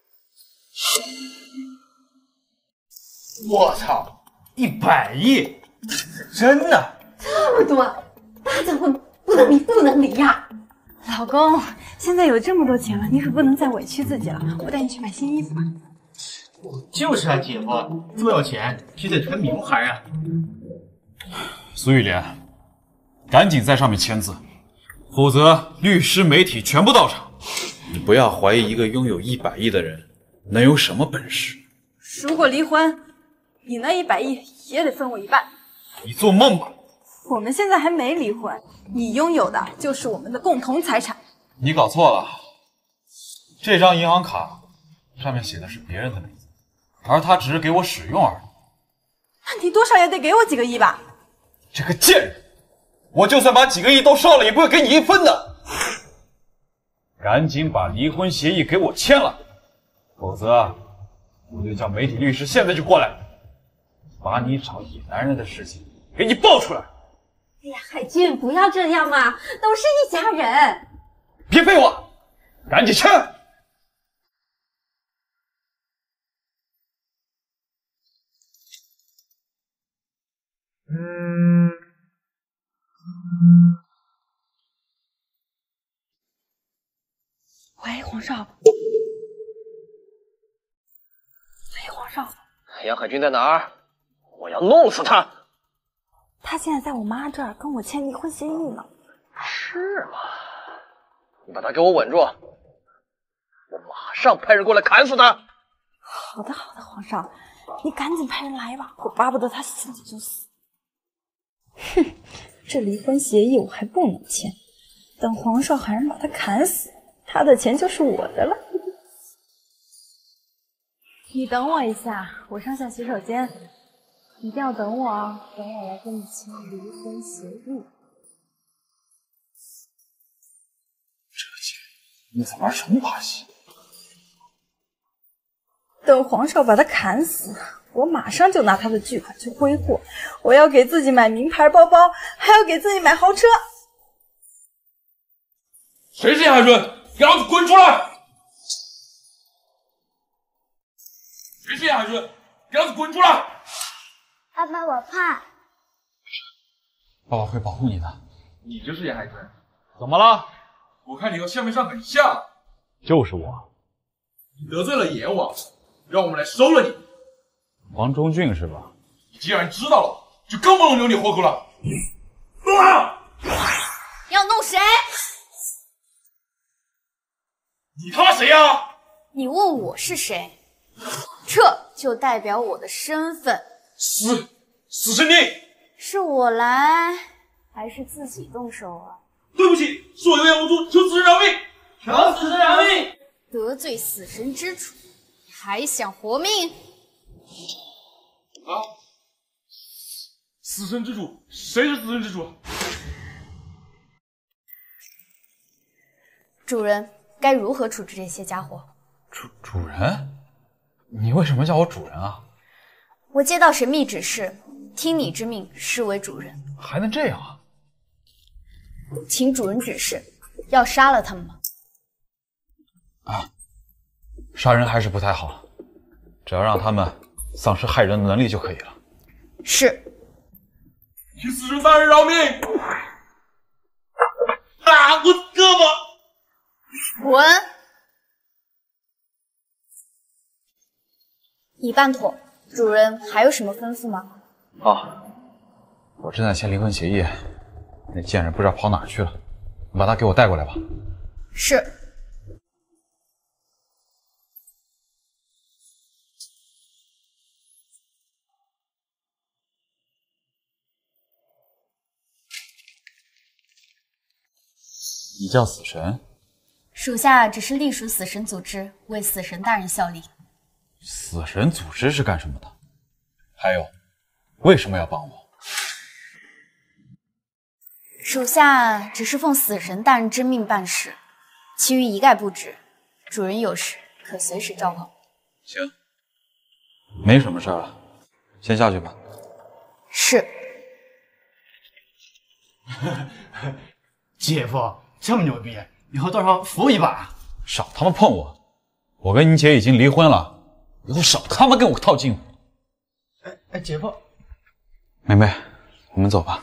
我操，一百亿，真的？ 这么多，大怎么不能离不能离呀？ 老公，现在有这么多钱了，你可不能再委屈自己了。我带你去买新衣服吧。 就是啊，姐夫，这么有钱，就得穿名牌啊。 苏玉莲，赶紧在上面签字，否则律师、媒体全部到场。你不要怀疑一个拥有一百亿的人能有什么本事。 如果离婚，你那一百亿也得分我一半。 你做梦吧！ 我们现在还没离婚，你拥有的就是我们的共同财产。 你搞错了，这张银行卡上面写的是别人的名字，而他只是给我使用而已。 那你多少也得给我几个亿吧？ 这个贱人，我就算把几个亿都烧了，也不会给你一分的。赶紧把离婚协议给我签了，否则我就叫媒体律师现在就过来，把你找野男人的事情给你爆出来。 哎呀，海军，不要这样嘛，都是一家人。 别废话，赶紧签！ 嗯。 喂，皇上。喂，皇上。 杨海军在哪儿？我要弄死他！ 他现在在我妈这儿跟我签离婚协议呢。 是吗？你把他给我稳住，我马上派人过来砍死他。 好的，好的，皇上，你赶紧派人来吧，我巴不得他现在就死。哼，这离婚协议我还不能签，等皇上喊人把他砍死，他的钱就是我的了。你等我一下，我上下洗手间，一定要等我啊！等我来跟你签离婚协议。 这钱你在玩什么把戏？ 等皇上把他砍死，我马上就拿他的巨款去挥霍。我要给自己买名牌包包，还要给自己买豪车。 谁是海军？给老子滚出来！谁是海军？给老子滚出来！ 爸爸，我怕。 爸爸会保护你的。 你就是严海军？ 怎么了？ 我看你和夏梅上很像。 就是我。 你得罪了阎王，让我们来收了你。 王中俊是吧？ 你既然知道了，就更不能留你活口了。啊！ 要弄谁？ 你他妈谁呀？ 你问我是谁？这就代表我的身份。 死，死是你！ 是我来，还是自己动手啊？ 对不起，是我有眼无珠，求死神饶命！求死神饶命！ 得罪死神之主，你还想活命？ 啊！死神之主，谁是死神之主？ 主人，该如何处置这些家伙？ 主主人？你为什么叫我主人啊？ 我接到神秘指示，听你之命，视为主人。 还能这样啊？ 请主人指示，要杀了他们吗？ 啊，杀人还是不太好，只要让他们丧失害人的能力就可以了。 是。 请死神大人饶命！啊，我胳膊！ 滚！已办妥，主人还有什么吩咐吗？ 啊，我正在签离婚协议，那贱人不知道跑哪去了，你把她给我带过来吧。 是。 你叫死神？ 属下只是隶属死神组织，为死神大人效力。 死神组织是干什么的？还有，为什么要帮我？ 属下只是奉死神大人之命办事，其余一概不知。主人有事可随时召唤。 行，没什么事了，先下去吧。 是。 姐夫这么牛逼，以后到时候扶一把。 少他妈碰我！我跟你姐已经离婚了，以后少他妈跟我套近乎。 哎哎，姐夫， 梅梅，我们走吧。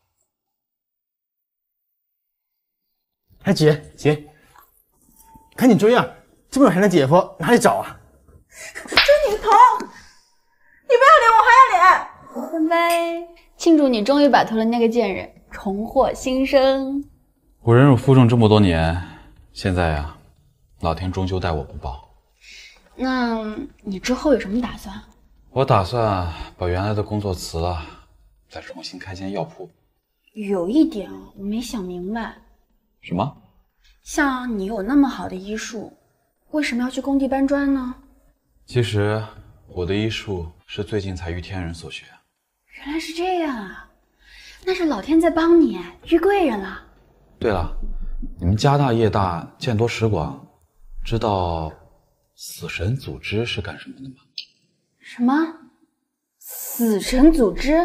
哎姐姐，看你这样，这么有钱的姐夫哪里找啊？ 这女童，你不要脸，我还要脸！ 干杯！庆祝你终于摆脱了那个贱人，重获新生。 我忍辱负重这么多年，现在呀，老天终究待我不薄。 那你之后有什么打算？ 我打算把原来的工作辞了，再重新开间药铺。 有一点啊，我没想明白。 什么？ 像你有那么好的医术，为什么要去工地搬砖呢？ 其实我的医术是最近才遇天人所学。 原来是这样啊，那是老天在帮你，遇贵人了。 对了，你们家大业大，见多识广，知道死神组织是干什么的吗？ 什么？死神组织？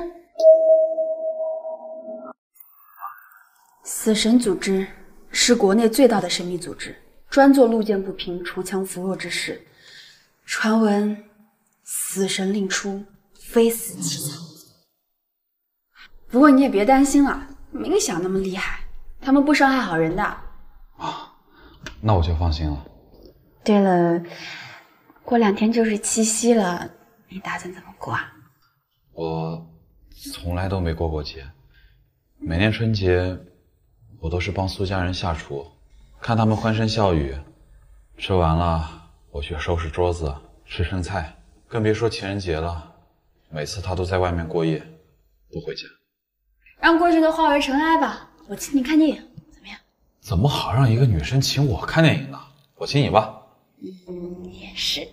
死神组织是国内最大的神秘组织，专做路见不平、锄强扶弱之事。传闻死神令出，非死即亡。不过你也别担心了，没你想那么厉害，他们不伤害好人的。 啊，那我就放心了。 对了，过两天就是七夕了，你打算怎么过啊？ 我从来都没过过节，每年春节我都是帮苏家人下厨，看他们欢声笑语，吃完了我去收拾桌子、吃剩菜，更别说情人节了。每次他都在外面过夜，不回家。 让过去的化为尘埃吧，我请你看电影，怎么样？ 怎么好让一个女生请我看电影呢？我请你吧。 嗯，也是。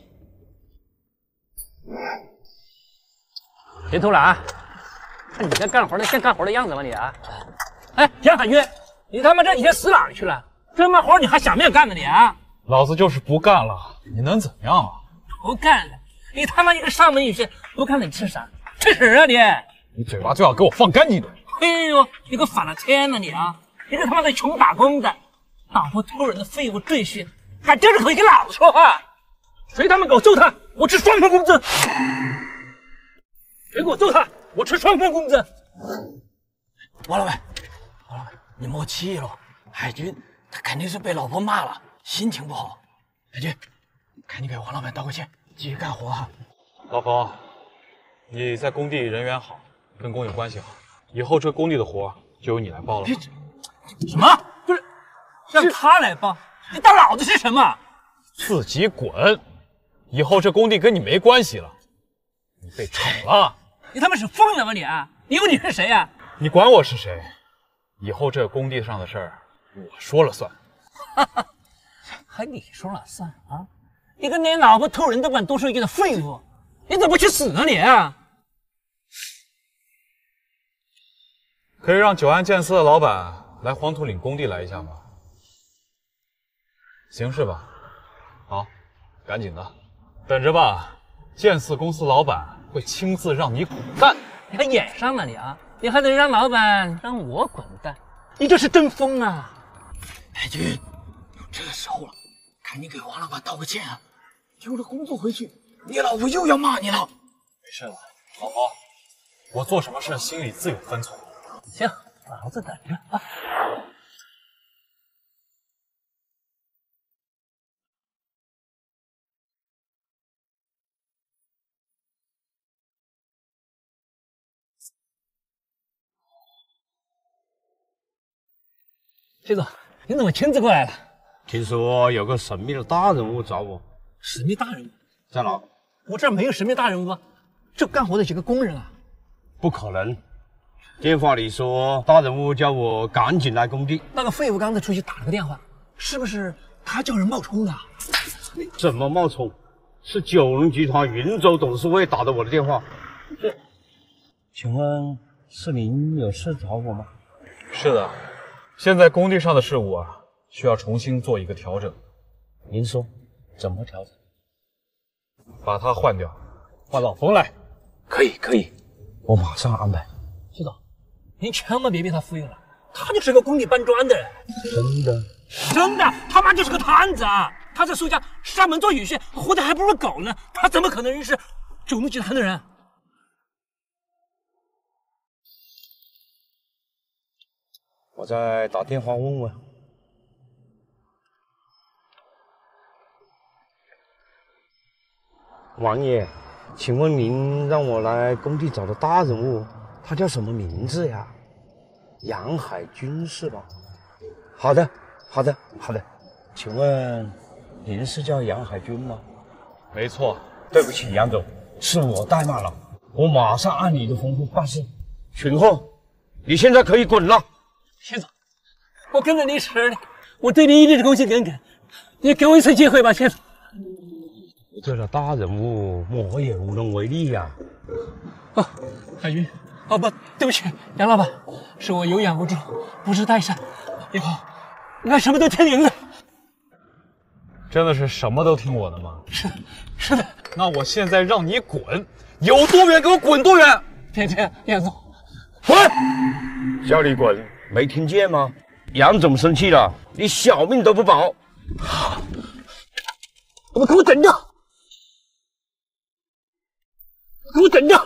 别偷懒，看你这干活的像干活的样子吗你啊？哎，田海军，你他妈这几天死哪儿去了？这么活你还想不想干呢你啊？ 老子就是不干了，你能怎么样啊？ 不干了，你他妈一个上门女婿，不干了你吃啥？吃屎啊你！ 你嘴巴最好给我放干净点。 哎呦，你可反了天了你啊！一个他妈的穷打工的，老婆偷人的废物赘婿，还держ着口气跟老子说话！谁他妈给我揍他，我吃双份工资！谁给我揍他，我吃双份工资！王老板，王老板，你莫气了，海军他肯定是被老婆骂了，心情不好。海军，赶紧给王老板道个歉，继续干活啊！ 老冯，你在工地人缘好，跟工友关系好，以后这工地的活就由你来包了。 什么？不是，让他来包？你当老子是什么？ 自己滚！以后这工地跟你没关系了，你被炒了。 你他妈是疯了吗你啊？你以为你是谁呀？ 你管我是谁？以后这工地上的事儿我说了算。 哈哈，还你说了算啊？你个连老婆偷人都敢多说一句的废物，你怎么不去死啊你啊？ 可以让九安建司的老板来黄土岭工地来一下吗？行是吧？好，赶紧的，等着吧，建司公司老板会亲自让你滚蛋。 你还演上了你啊？你还得让老板让我滚蛋？你这是真疯啊！海军，这个时候了，赶紧给王老板道个歉啊！丢了工作回去，你老婆又要骂你了。 没事了，老婆，我做什么事心里自有分寸。 行，老子等着啊！谢总，你怎么亲自过来了？ 听说有个神秘的大人物找我。 神秘大人物在哪？ 我这儿没有神秘大人物啊，这干活的几个工人啊。 不可能，电话里说大人物叫我赶紧来工地。 那个废物刚才出去打了个电话，是不是他叫人冒充的。 怎么冒充？是九龙集团云州董事会打的我的电话。 是， 请问是您有事找我吗？ 是的，现在工地上的事务啊，需要重新做一个调整。 您说怎么调整？ 把他换掉， 换老冯来。 可以可以，我马上安排。 徐总，您千万别被他忽悠了，他就是个工地搬砖的人。 真的？ 真的，他妈就是个摊子啊！他在苏家上门做女婿，活得还不如狗呢，他怎么可能认识九龙集团的人？ 我再打电话问问。王爷，请问您让我来工地找的大人物，他叫什么名字呀？杨海军是吧？好的，好的，好的。请问您是叫杨海军吗？ 没错。 对不起，杨总，是我怠慢了，我马上按你的吩咐办事。群后，你现在可以滚了。 徐总，我跟着你十年，我对你一直恭敬耿耿，你给我一次机会吧，徐总。 对了，大人物我也无能为力呀、 啊。哦，海云，哦不，对不起，杨老板，是我有眼无珠，不识泰山，以后我什么都听您的。 真的是什么都听我的吗？ 是是的。 那我现在让你滚，有多远给我滚多远！ 别这样，杨总， 滚！叫你滚，没听见吗？杨总生气了，你小命都不保。 你们给我等着！给我等着！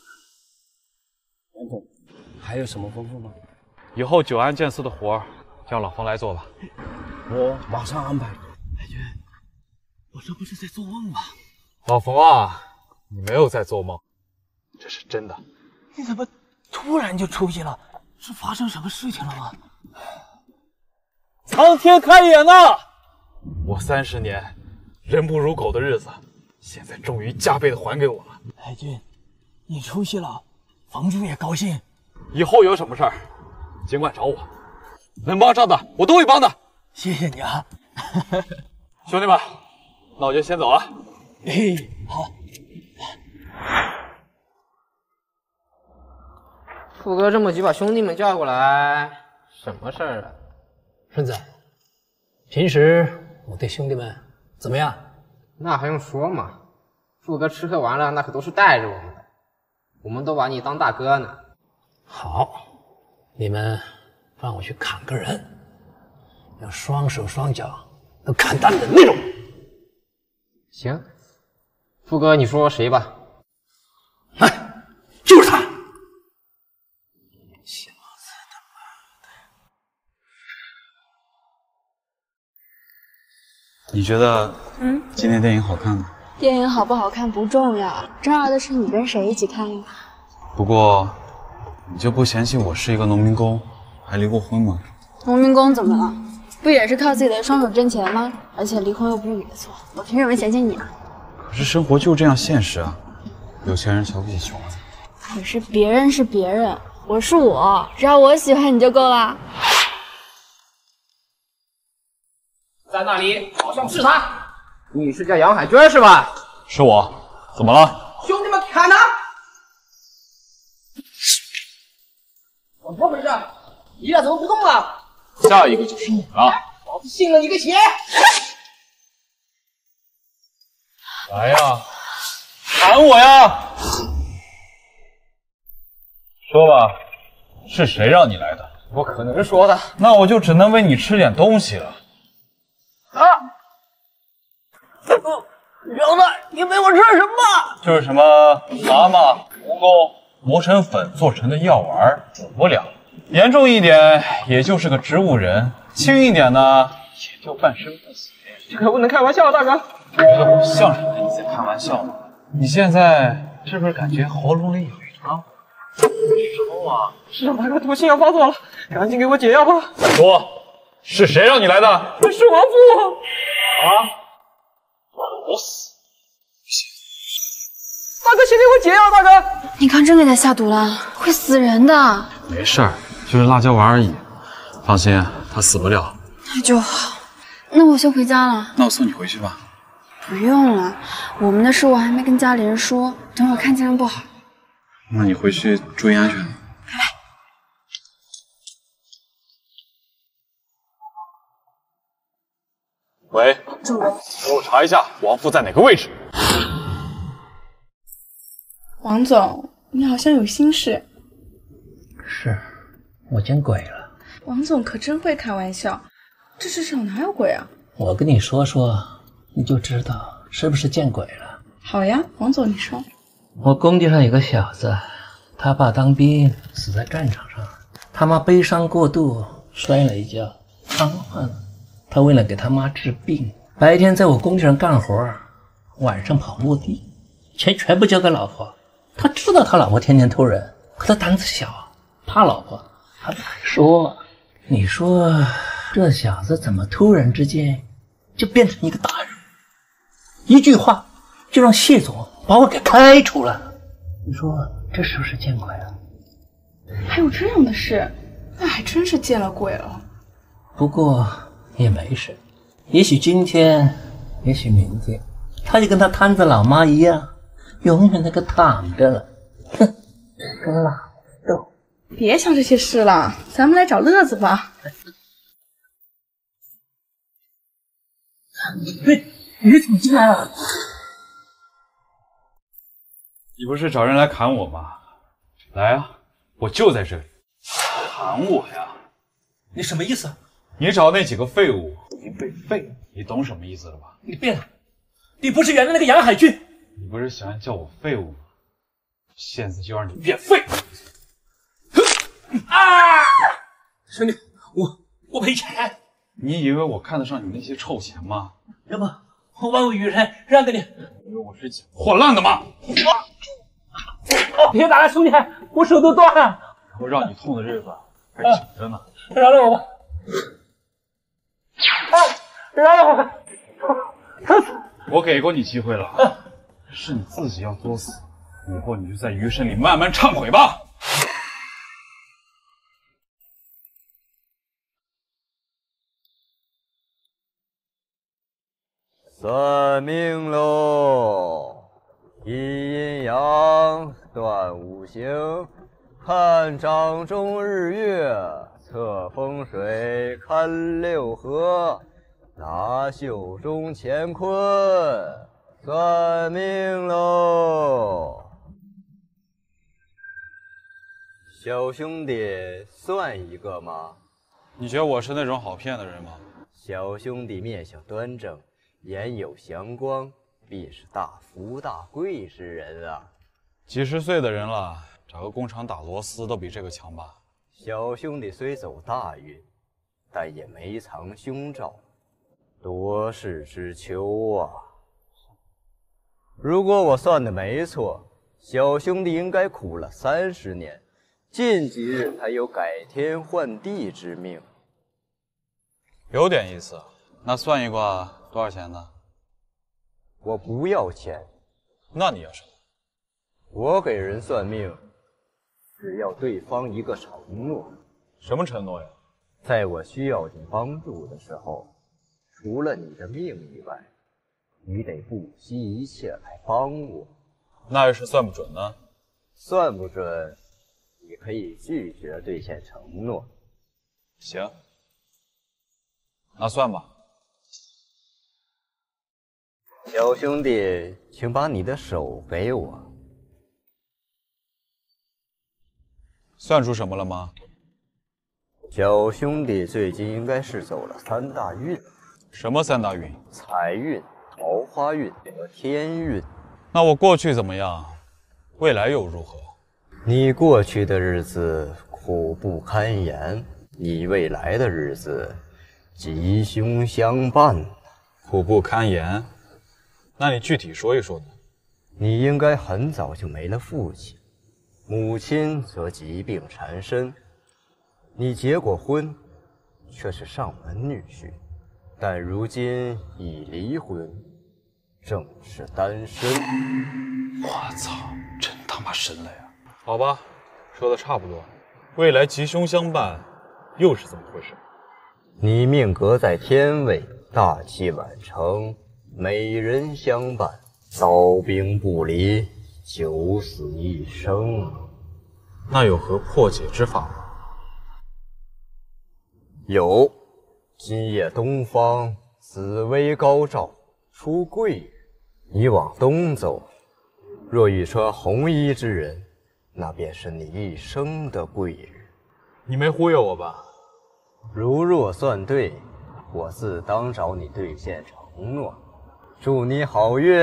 杨总，还有什么吩咐吗？ 以后九安建司的活儿叫老冯来做吧， 我马上安排。 海军，我这不是在做梦吗？ 老冯啊，你没有在做梦，这是真的。 你怎么突然就出现了？是发生什么事情了吗？苍天开眼了！ 我三十年人不如狗的日子，现在终于加倍的还给我了。 海军，你出息了，房主也高兴。 以后有什么事儿，尽管找我，能帮上的我都会帮的。 谢谢你啊， 兄弟们，那我就先走了。 嘿，好。 富哥这么急把兄弟们叫过来，什么事儿啊？ 顺子，平时我对兄弟们怎么样？ 那还用说嘛，富哥吃喝玩乐那可都是带着我们的，我们都把你当大哥呢。 好，你们让我去砍个人，要双手双脚都砍断的那种。 行，富哥你说谁吧？ 来，就是他。小子他妈的！ 你觉得， 嗯， 今天电影好看吗？ 电影好不好看不重要，重要的是你跟谁一起看呀。 不过，你就不嫌弃我是一个农民工，还离过婚吗？ 农民工怎么了？不也是靠自己的双手挣钱吗？而且离婚又不是你的错，我凭什么嫌弃你啊？ 可是生活就这样现实啊，有钱人瞧不起穷人。 可是别人是别人，我是我，只要我喜欢你就够了。 在那里好像是他，你是叫杨海娟是吧？ 是我，怎么了？ 兄弟们砍他！怎么回事？你俩怎么不动了？ 下一个就是你了。 老子信了你个邪！ 来呀，砍我呀！说吧，是谁让你来的？ 不可能说的。 那我就只能喂你吃点东西了。 啊！杨大，你喂我吃什么？ 就是什么蛤蟆、蜈蚣磨成粉做成的药丸，煮不了。严重一点，也就是个植物人；轻一点呢，也就半生不死。 这可不能开玩笑，大哥。 觉得我像是跟你在开玩笑吗？你现在是不是感觉喉咙里有一团烧啊？ 是啊，大哥，毒性要发作了，赶紧给我解药吧。 说，是谁让你来的？ 是王父。 啊！我死！ 大哥，先给我解药，大哥。 你刚真给他下毒了，会死人的。 没事儿，就是辣椒丸而已，放心，他死不了。 那就好。 那我先回家了。 那我送你回去吧。 不用了，我们的事我还没跟家里人说，等会看见人不好。 那你回去注意安全。 拜拜。 喂， 主人， 给我查一下王父在哪个位置。 王总，你好像有心事。 是，我见鬼了。 王总可真会开玩笑，这世上哪有鬼啊？ 我跟你说说，你就知道是不是见鬼了。 好呀，王总你说。 我工地上有个小子，他爸当兵死在战场上，他妈悲伤过度摔了一跤，瘫痪了。他为了给他妈治病，白天在我工地上干活，晚上跑墓地，钱全部交给老婆。他知道他老婆天天偷人，可他胆子小，怕老婆，他不敢说。你说这小子怎么突然之间就变成一个大人？一句话就让谢总把我给开除了。你说这是不是见鬼了？ 还有这样的事，那还真是见了鬼了。 不过也没事，也许今天，也许明天，他就跟他摊子老妈一样，永远那个躺着了。哼，个老豆。 别想这些事了，咱们来找乐子吧。 你你怎么进来了？ 你不是找人来砍我吗？来啊，我就在这里。砍我呀？ 你什么意思？ 你找那几个废物，你被废了，你懂什么意思了吧？ 你变了，你不是原来那个杨海军？ 你不是喜欢叫我废物吗？现在就让你变废！ 啊！兄弟，我我赔钱。 你以为我看得上你那些臭钱吗？ 要不我把我雨人让给你。 以为我是捡破烂的吗？ 别打了，兄弟，我手都断了。 我让你痛的日子还久着呢。 饶了我吧！啊！饶了我吧！ 我给过你机会了，是你自己要作死。以后你就在余生里慢慢忏悔吧。 算命喽，一阴阳，断五行，看掌中日月，测风水，看六合，拿袖中乾坤，算命喽。小兄弟，算一个吗？ 你觉得我是那种好骗的人吗？ 小兄弟面相端正，眼有祥光，必是大富大贵之人啊！ 几十岁的人了，找个工厂打螺丝都比这个强吧？ 小兄弟虽走大运，但也没藏凶兆，多事之秋啊！如果我算的没错，小兄弟应该苦了三十年，近几日才有改天换地之命。 有点意思。那算一卦多少钱呢？ 我不要钱。 那你要什么？ 我给人算命，只要对方一个承诺。 什么承诺呀？ 在我需要你帮助的时候，除了你的命以外，你得不惜一切来帮我。 那要是算不准呢？ 算不准，你可以拒绝兑现承诺。 行，那算吧。 小兄弟，请把你的手给我。 算出什么了吗？ 小兄弟最近应该是走了三大运。 什么三大运？ 财运、桃花运和天运。 那我过去怎么样？未来又如何？ 你过去的日子苦不堪言，你未来的日子吉凶相伴。 苦不堪言？那你具体说一说呢？ 你应该很早就没了父亲，母亲则疾病缠身。你结过婚，却是上门女婿，但如今已离婚，正是单身。 我操，真他妈神了呀！好吧，说的差不多。未来吉凶相伴，又是怎么回事？ 你命格在天位， 大器晚成，美人相伴，刀兵不离，九死一生。 那有何破解之法吗？ 有，今夜东方紫薇高照，出贵人。你往东走，若遇穿红衣之人，那便是你一生的贵人。 你没忽悠我吧？ 如若算对，我自当找你兑现承诺。祝你好运，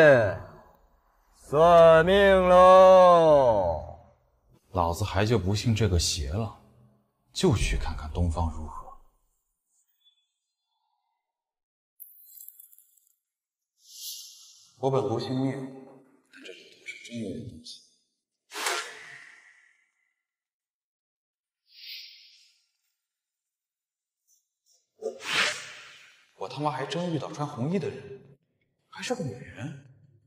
算命喽！ 老子还就不信这个邪了，就去看看东方如何。我本不信命，但这里头是真有点东西。我他妈还真遇到穿红衣的人，还是个女人。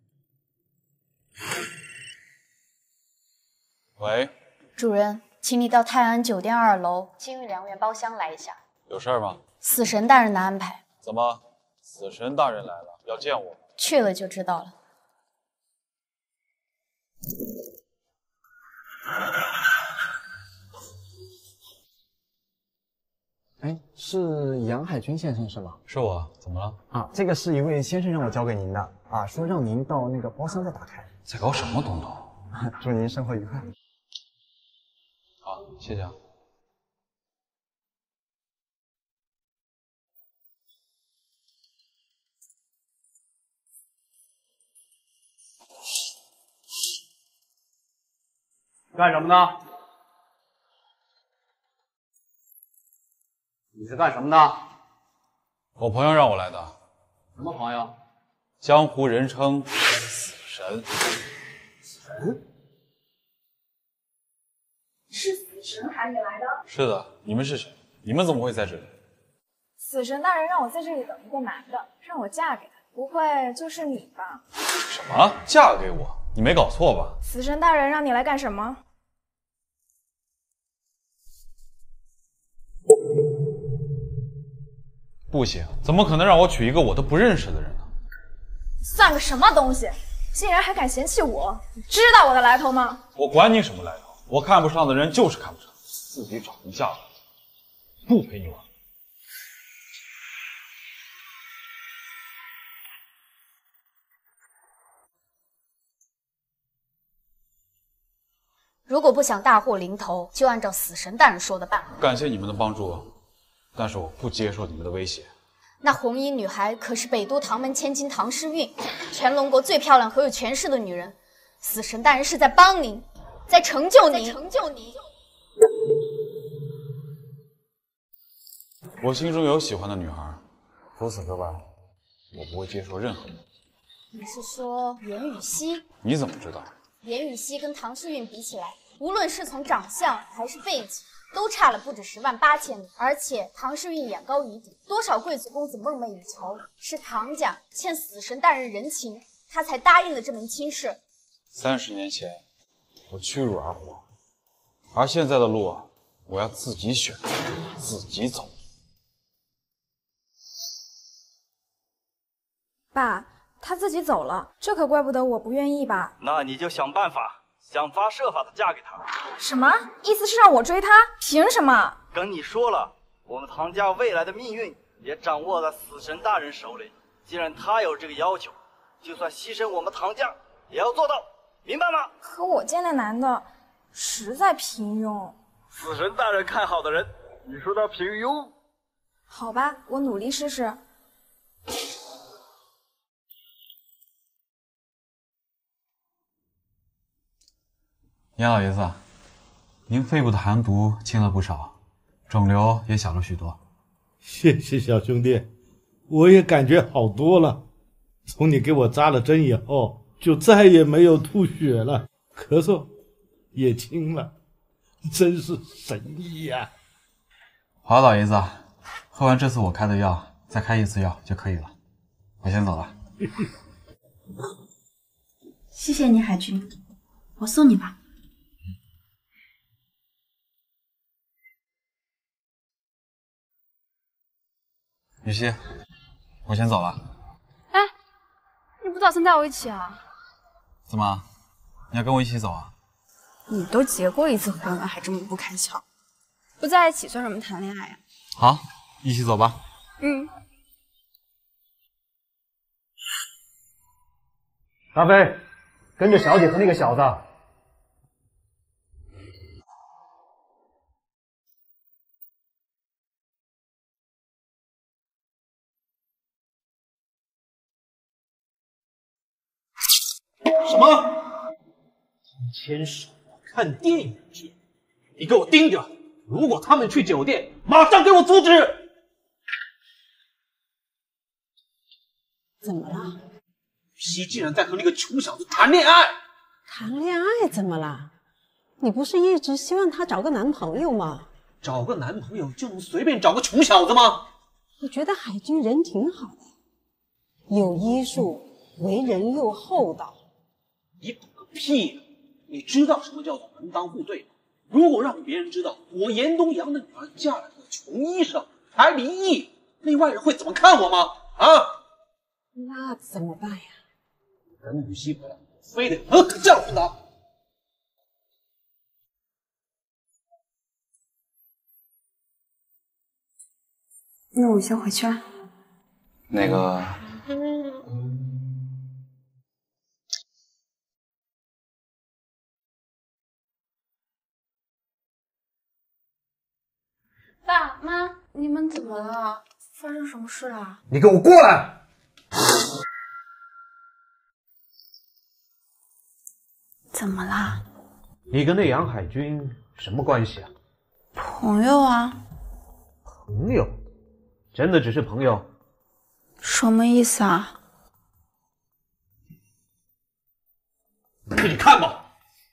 喂， 主人，请你到泰安酒店二楼金玉良缘包厢来一下。 有事儿吗？ 死神大人的安排。 怎么，死神大人来了，要见我？ 去了就知道了。 哎，是杨海军先生是吗？ 是我，怎么了？ 啊，这个是一位先生让我交给您的啊，说让您到那个包厢再打开。 在搞什么东东？ 祝您生活愉快。 好，谢谢啊。 干什么呢？你是干什么的？ 我朋友让我来的。 什么朋友？ 江湖人称死神。 神？ 是死神喊你来的？ 是的，你们是谁？你们怎么会在这里？ 死神大人让我在这里等一个男的，让我嫁给他。不会就是你吧？ 什么？嫁给我？你没搞错吧？ 死神大人让你来干什么？ 不行，怎么可能让我娶一个我都不认识的人呢？ 算个什么东西，竟然还敢嫌弃我！你知道我的来头吗？ 我管你什么来头，我看不上的人就是看不上，自己找人嫁了，不陪你玩。 如果不想大祸临头，就按照死神大人说的办。 感谢你们的帮助，但是我不接受你们的威胁。 那红衣女孩可是北都唐门千金唐诗韵，全龙国最漂亮和有权势的女人。死神大人是在帮您，在成就您，成就您。 我心中有喜欢的女孩，除此之外，我不会接受任何人。 你是说严雨熙？ 你怎么知道？ 严雨熙跟唐诗韵比起来，无论是从长相还是背景，都差了不止十万八千里。而且唐诗韵眼高于底，多少贵族公子梦寐以求，是唐家欠死神大人人情，他才答应了这门亲事。 三十年前，我屈辱而活，而现在的路，我要自己选，自己走。 爸，他自己走了，这可怪不得我不愿意吧？ 那你就想办法，想方设法的嫁给他。 什么意思？是让我追他？凭什么？ 跟你说了，我们唐家未来的命运也掌握在死神大人手里。既然他有这个要求，就算牺牲我们唐家也要做到，明白吗？ 可我见那男的实在平庸。 死神大人看好的人，你说他平庸？ 好吧，我努力试试。 严老爷子，您肺部的寒毒轻了不少，肿瘤也小了许多。 谢谢小兄弟，我也感觉好多了。从你给我扎了针以后，就再也没有吐血了，咳嗽也轻了，真是神医呀！ 好，老爷子，喝完这次我开的药，再开一次药就可以了。我先走了。 谢谢你，海军，我送你吧。 雨熙， 我先走了。 哎，你不打算带我一起啊？ 怎么，你要跟我一起走啊？ 你都结过一次婚了，还这么不开窍，不在一起算什么谈恋爱呀？ 好，一起走吧。 嗯。 大飞，跟着小姐和那个小子。 什么？牵手看电影去？你给我盯着！如果他们去酒店，马上给我阻止！ 怎么了？ 雨熙竟然在和那个穷小子谈恋爱！ 谈恋爱怎么了？你不是一直希望他找个男朋友吗？ 找个男朋友就能随便找个穷小子吗？ 我觉得海军人挺好的，有医术，为人又厚道。 你懂个屁！你知道什么叫做门当户对吗？如果让别人知道我严东阳的女儿嫁了个穷医生，还离异，那外人会怎么看我吗？啊？ 那怎么办呀？ 等雨熙回来，非得狠狠教训他。 那我先回去啊。 那个， 爸妈，你们怎么了？发生什么事了？ 你给我过来！ 怎么啦？ 你跟那杨海军什么关系啊？ 朋友啊。 朋友？真的只是朋友？ 什么意思啊？ 自己看吧。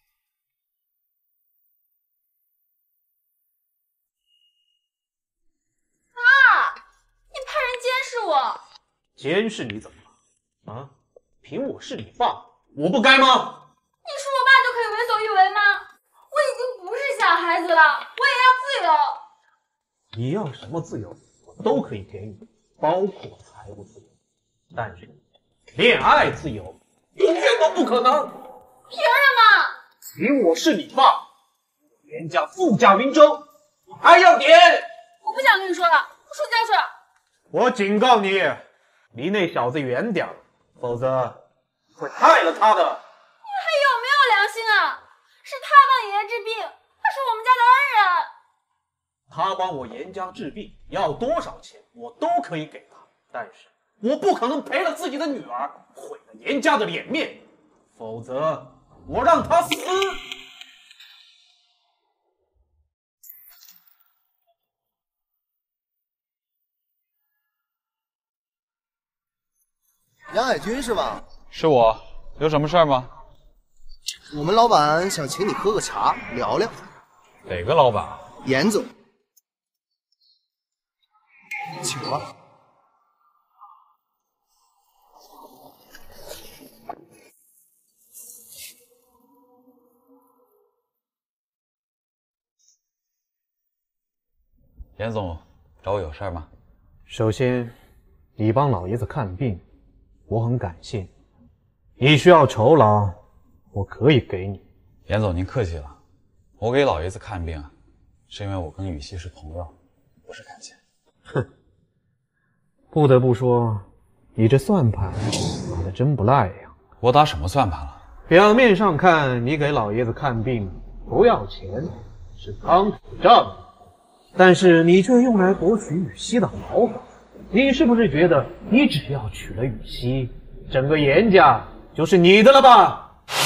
我监视你怎么了？啊，凭我是你爸，我不该吗？ 你是我爸就可以为所欲为吗？我已经不是小孩子了，我也要自由。 你要什么自由，我都可以给你，包括财务自由。但是，恋爱自由永远都不可能。 凭什么？ 凭我是你爸，严家富甲云州，你还要点？ 我不想跟你说了，我出家去了。 我警告你，离那小子远点，否则会害了他的。 你还有没有良心啊？是他帮爷爷治病，他是我们家的恩人。 他帮我严家治病，要多少钱我都可以给他，但是我不可能赔了自己的女儿，毁了严家的脸面，否则我让他死。 杨海军是吧？ 是我，有什么事儿吗？ 我们老板想请你喝个茶，聊聊。 哪个老板？ 严总，请吧。 严总找我有事儿吗？ 首先，你帮老爷子看病，我很感谢。你需要酬劳，我可以给你。 严总您客气了，我给老爷子看病啊，是因为我跟雨熙是朋友，不是感情。 哼，不得不说，你这算盘打得真不赖呀。 我打什么算盘了？ 表面上看，你给老爷子看病不要钱，是康复账，但是你却用来博取雨熙的好感。你是不是觉得你只要娶了雨熙，整个严家就是你的了吧？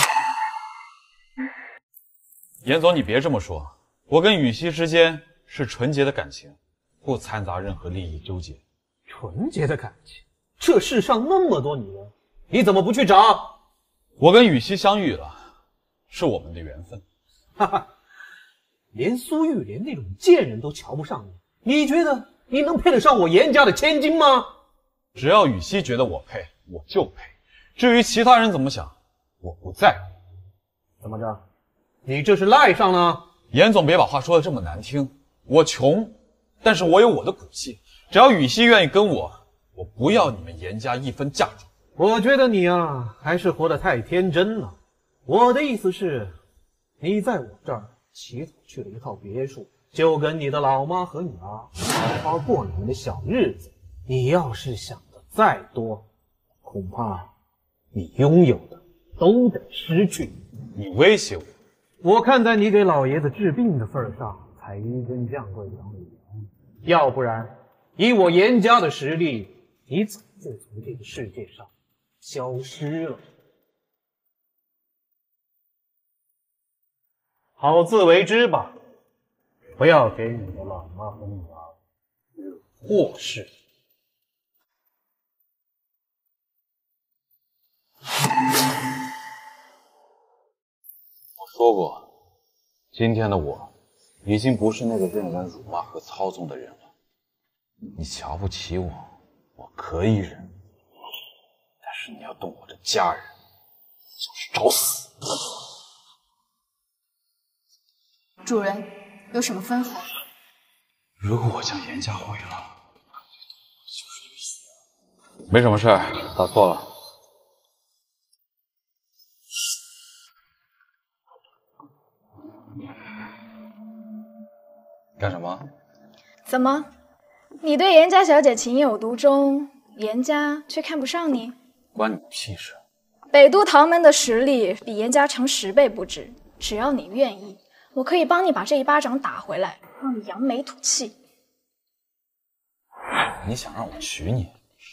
严总，你别这么说，我跟雨熙之间是纯洁的感情，不掺杂任何利益纠结。 纯洁的感情？这世上那么多女人，你怎么不去找？ 我跟雨熙相遇了，是我们的缘分。 哈哈，连苏玉莲那种贱人都瞧不上你，你觉得你能配得上我严家的千金吗？ 只要雨熙觉得我配，我就配。至于其他人怎么想，我不在乎。 怎么着？你这是赖上了？ 严总，别把话说的这么难听。我穷，但是我有我的骨气。只要雨熙愿意跟我， 我不要你们严家一分嫁妆。 我觉得你啊，还是活得太天真了。我的意思是，你在我这儿乞讨去了一套别墅，就跟你的老妈和女儿好好过你们的小日子。你要是想的再多，恐怕你拥有的都得失去。 你威胁我？ 我看在你给老爷子治病的份上，才纡尊降贵当你娘。要不然，以我严家的实力，你早就从这个世界上消失了。好自为之吧，不要给你的老妈和女儿惹祸事。 我说过，今天的我已经不是那个任人辱骂和操纵的人了。你瞧不起我，我可以忍，但是你要动我的家人，就是找死。 主人有什么吩咐？ 如果我将严家毁了，没什么事儿，打错了。干什么？ 怎么，你对严家小姐情有独钟，严家却看不上你？ 关你屁事！ 北都唐门的实力比严家强十倍不止，只要你愿意，我可以帮你把这一巴掌打回来，让你扬眉吐气。 你想让我娶你？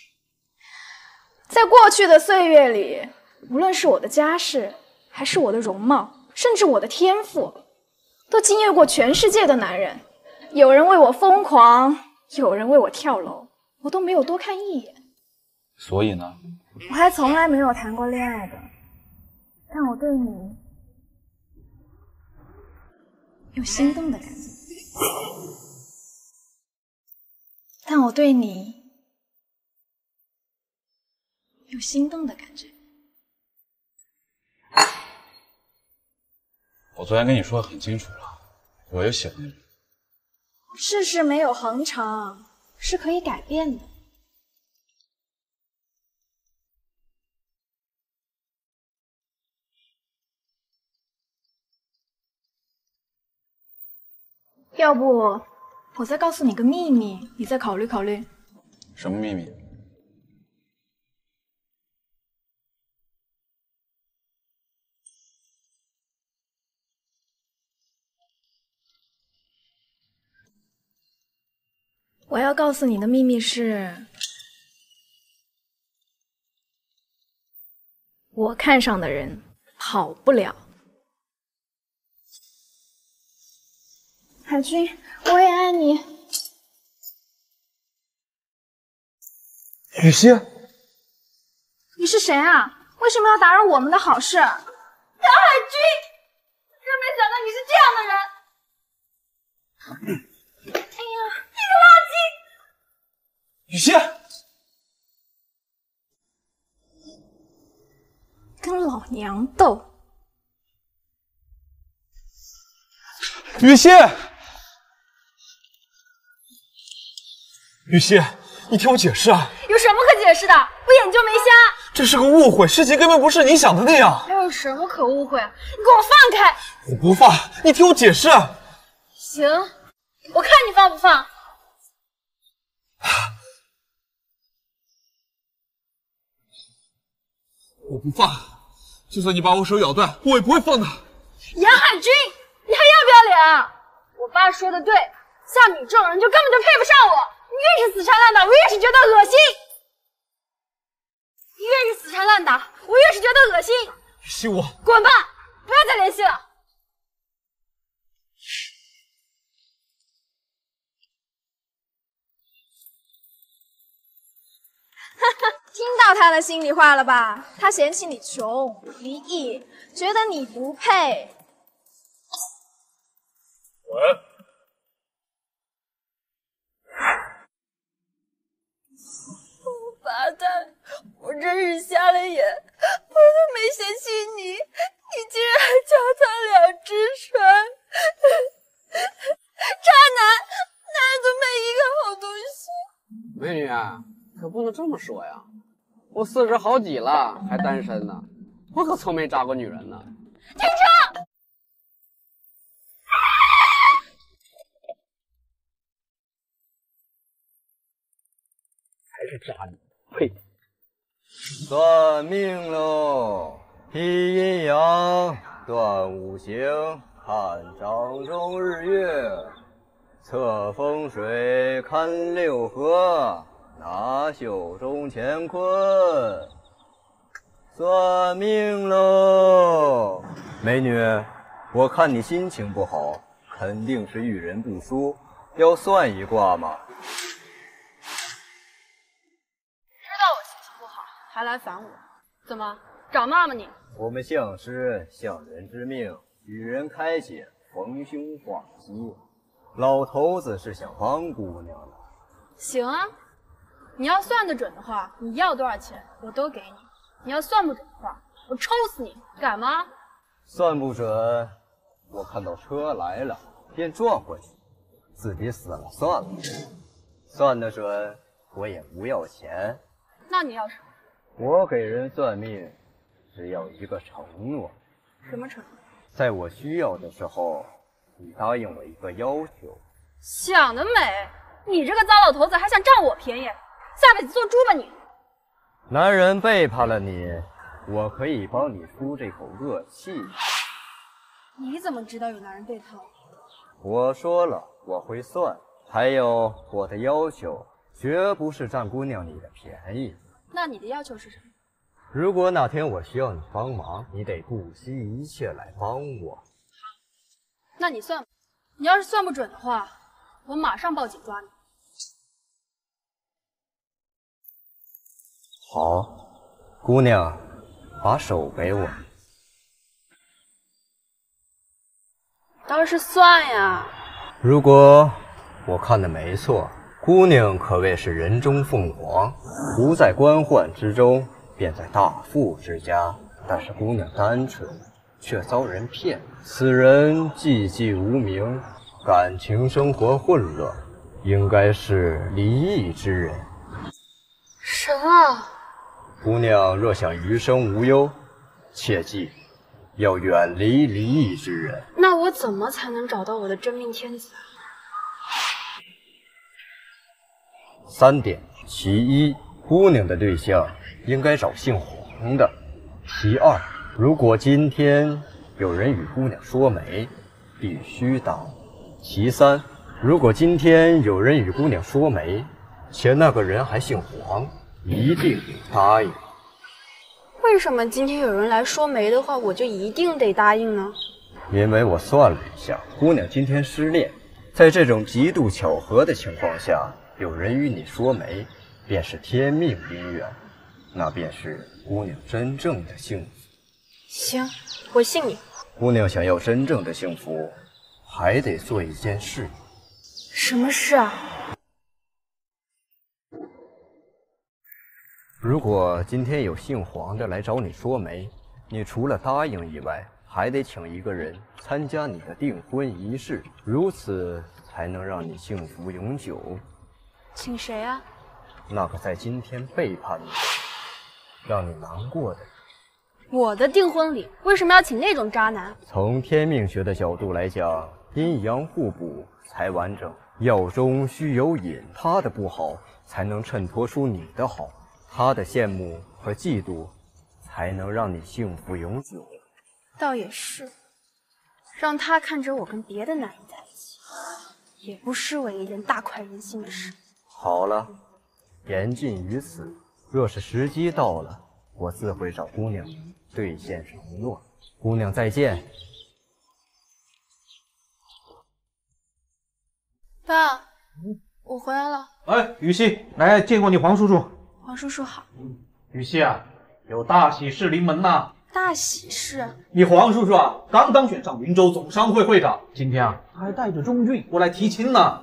在过去的岁月里，无论是我的家世，还是我的容貌，甚至我的天赋，都惊艳过全世界的男人。有人为我疯狂，有人为我跳楼，我都没有多看一眼。 所以呢？ 我还从来没有谈过恋爱的，但我对你有心动的感觉。但我对你有心动的感觉。 我昨天跟你说的很清楚了，我有喜欢的人。 世事没有恒长，是可以改变的。要不我再告诉你个秘密，你再考虑考虑。 什么秘密？ 我要告诉你的秘密是，我看上的人跑不了。海军，我也爱你。 雨熙， 你是谁啊？为什么要打扰我们的好事？杨海军，真没想到你是这样的人。哎呀，你个垃圾！ 雨熙， 跟老娘斗！ 雨熙，雨熙，你听我解释啊！ 有什么可解释的？我眼就没瞎。 这是个误会，事情根本不是你想的那样。 还有什么可误会？你给我放开！ 我不放，你听我解释。 行，我看你放不放。 我不放，就算你把我手咬断，我也不会放的。 杨海军，你还要不要脸啊？我爸说的对，像你这种人就根本就配不上我。你越是死缠烂打，我越是觉得恶心。你越是死缠烂打，我越是觉得恶心。 雨熙，我滚吧，不要再联系了。听到他的心里话了吧？他嫌弃你穷、离异，觉得你不配。 滚！ 八蛋，我真是瞎了眼，我都没嫌弃你，你竟然还脚踏两只船！渣男，哪有这么一个好东西？ 美女啊，可不能这么说呀！我四十好几了，还单身呢，我可从没渣过女人呢。 停车！ 还是渣女，呸！ 算命喽，批阴阳，断五行，看掌中日月，测风水，看六合，拿袖中乾坤。算命喽，美女，我看你心情不好，肯定是遇人不淑，要算一卦吗？ 还来烦我？怎么找骂吗你？ 我们相师相人之命，与人开解，逢凶化吉。老头子是想帮姑娘的。 行啊，你要算得准的话，你要多少钱我都给你；你要算不准的话，我抽死你，敢吗？ 算不准，我看到车来了便撞过去，自己死了算了。算得准，我也不要钱。 那你要什么？ 我给人算命，只要一个承诺。 什么承诺？ 在我需要的时候，你答应我一个要求。 想得美！你这个糟老头子还想占我便宜，下辈子做猪吧你！ 男人背叛了你，我可以帮你出这口恶气。 你怎么知道有男人背叛我？ 我说了，我会算，还有我的要求，绝不是占姑娘你的便宜。 那你的要求是什么？ 如果哪天我需要你帮忙，你得不惜一切来帮我。好， 那你算吧。你要是算不准的话，我马上报警抓你。 好，姑娘，把手给我。 倒是算呀。 如果我看的没错，姑娘可谓是人中凤凰，不在官宦之中，便在大富之家。但是姑娘单纯，却遭人骗，此人寂寂无名，感情生活混乱，应该是离异之人。 什么？ 姑娘若想余生无忧，切记要远离离异之人。 那我怎么才能找到我的真命天子啊？ 三点：其一，姑娘的对象应该找姓黄的；其二，如果今天有人与姑娘说媒，必须答应；其三，如果今天有人与姑娘说媒，且那个人还姓黄，一定答应。 为什么今天有人来说媒的话，我就一定得答应呢？ 因为我算了一下，姑娘今天失恋，在这种极度巧合的情况下，有人与你说媒，便是天命姻缘，那便是姑娘真正的幸福。 行，我信你。 姑娘想要真正的幸福，还得做一件事。 什么事啊？ 如果今天有姓黄的来找你说媒，你除了答应以外，还得请一个人参加你的订婚仪式，如此才能让你幸福永久。 请谁啊？ 那个在今天背叛你，让你难过的人。 我的订婚礼为什么要请那种渣男？ 从天命学的角度来讲，阴阳互补才完整，药中须有隐，他的不好才能衬托出你的好，他的羡慕和嫉妒才能让你幸福永久。 倒也是，让他看着我跟别的男人在一起，也不失为一件大快人心的事。 好了，言尽于此。若是时机到了，我自会找姑娘兑现承诺。姑娘再见。 爸，我回来了。 哎，雨熙，来见过你黄叔叔。 黄叔叔好。 雨熙啊，有大喜事临门呐！ 大喜事！ 你黄叔叔啊，刚当选上云州总商会会长，今天啊，他还带着钟俊过来提亲呢。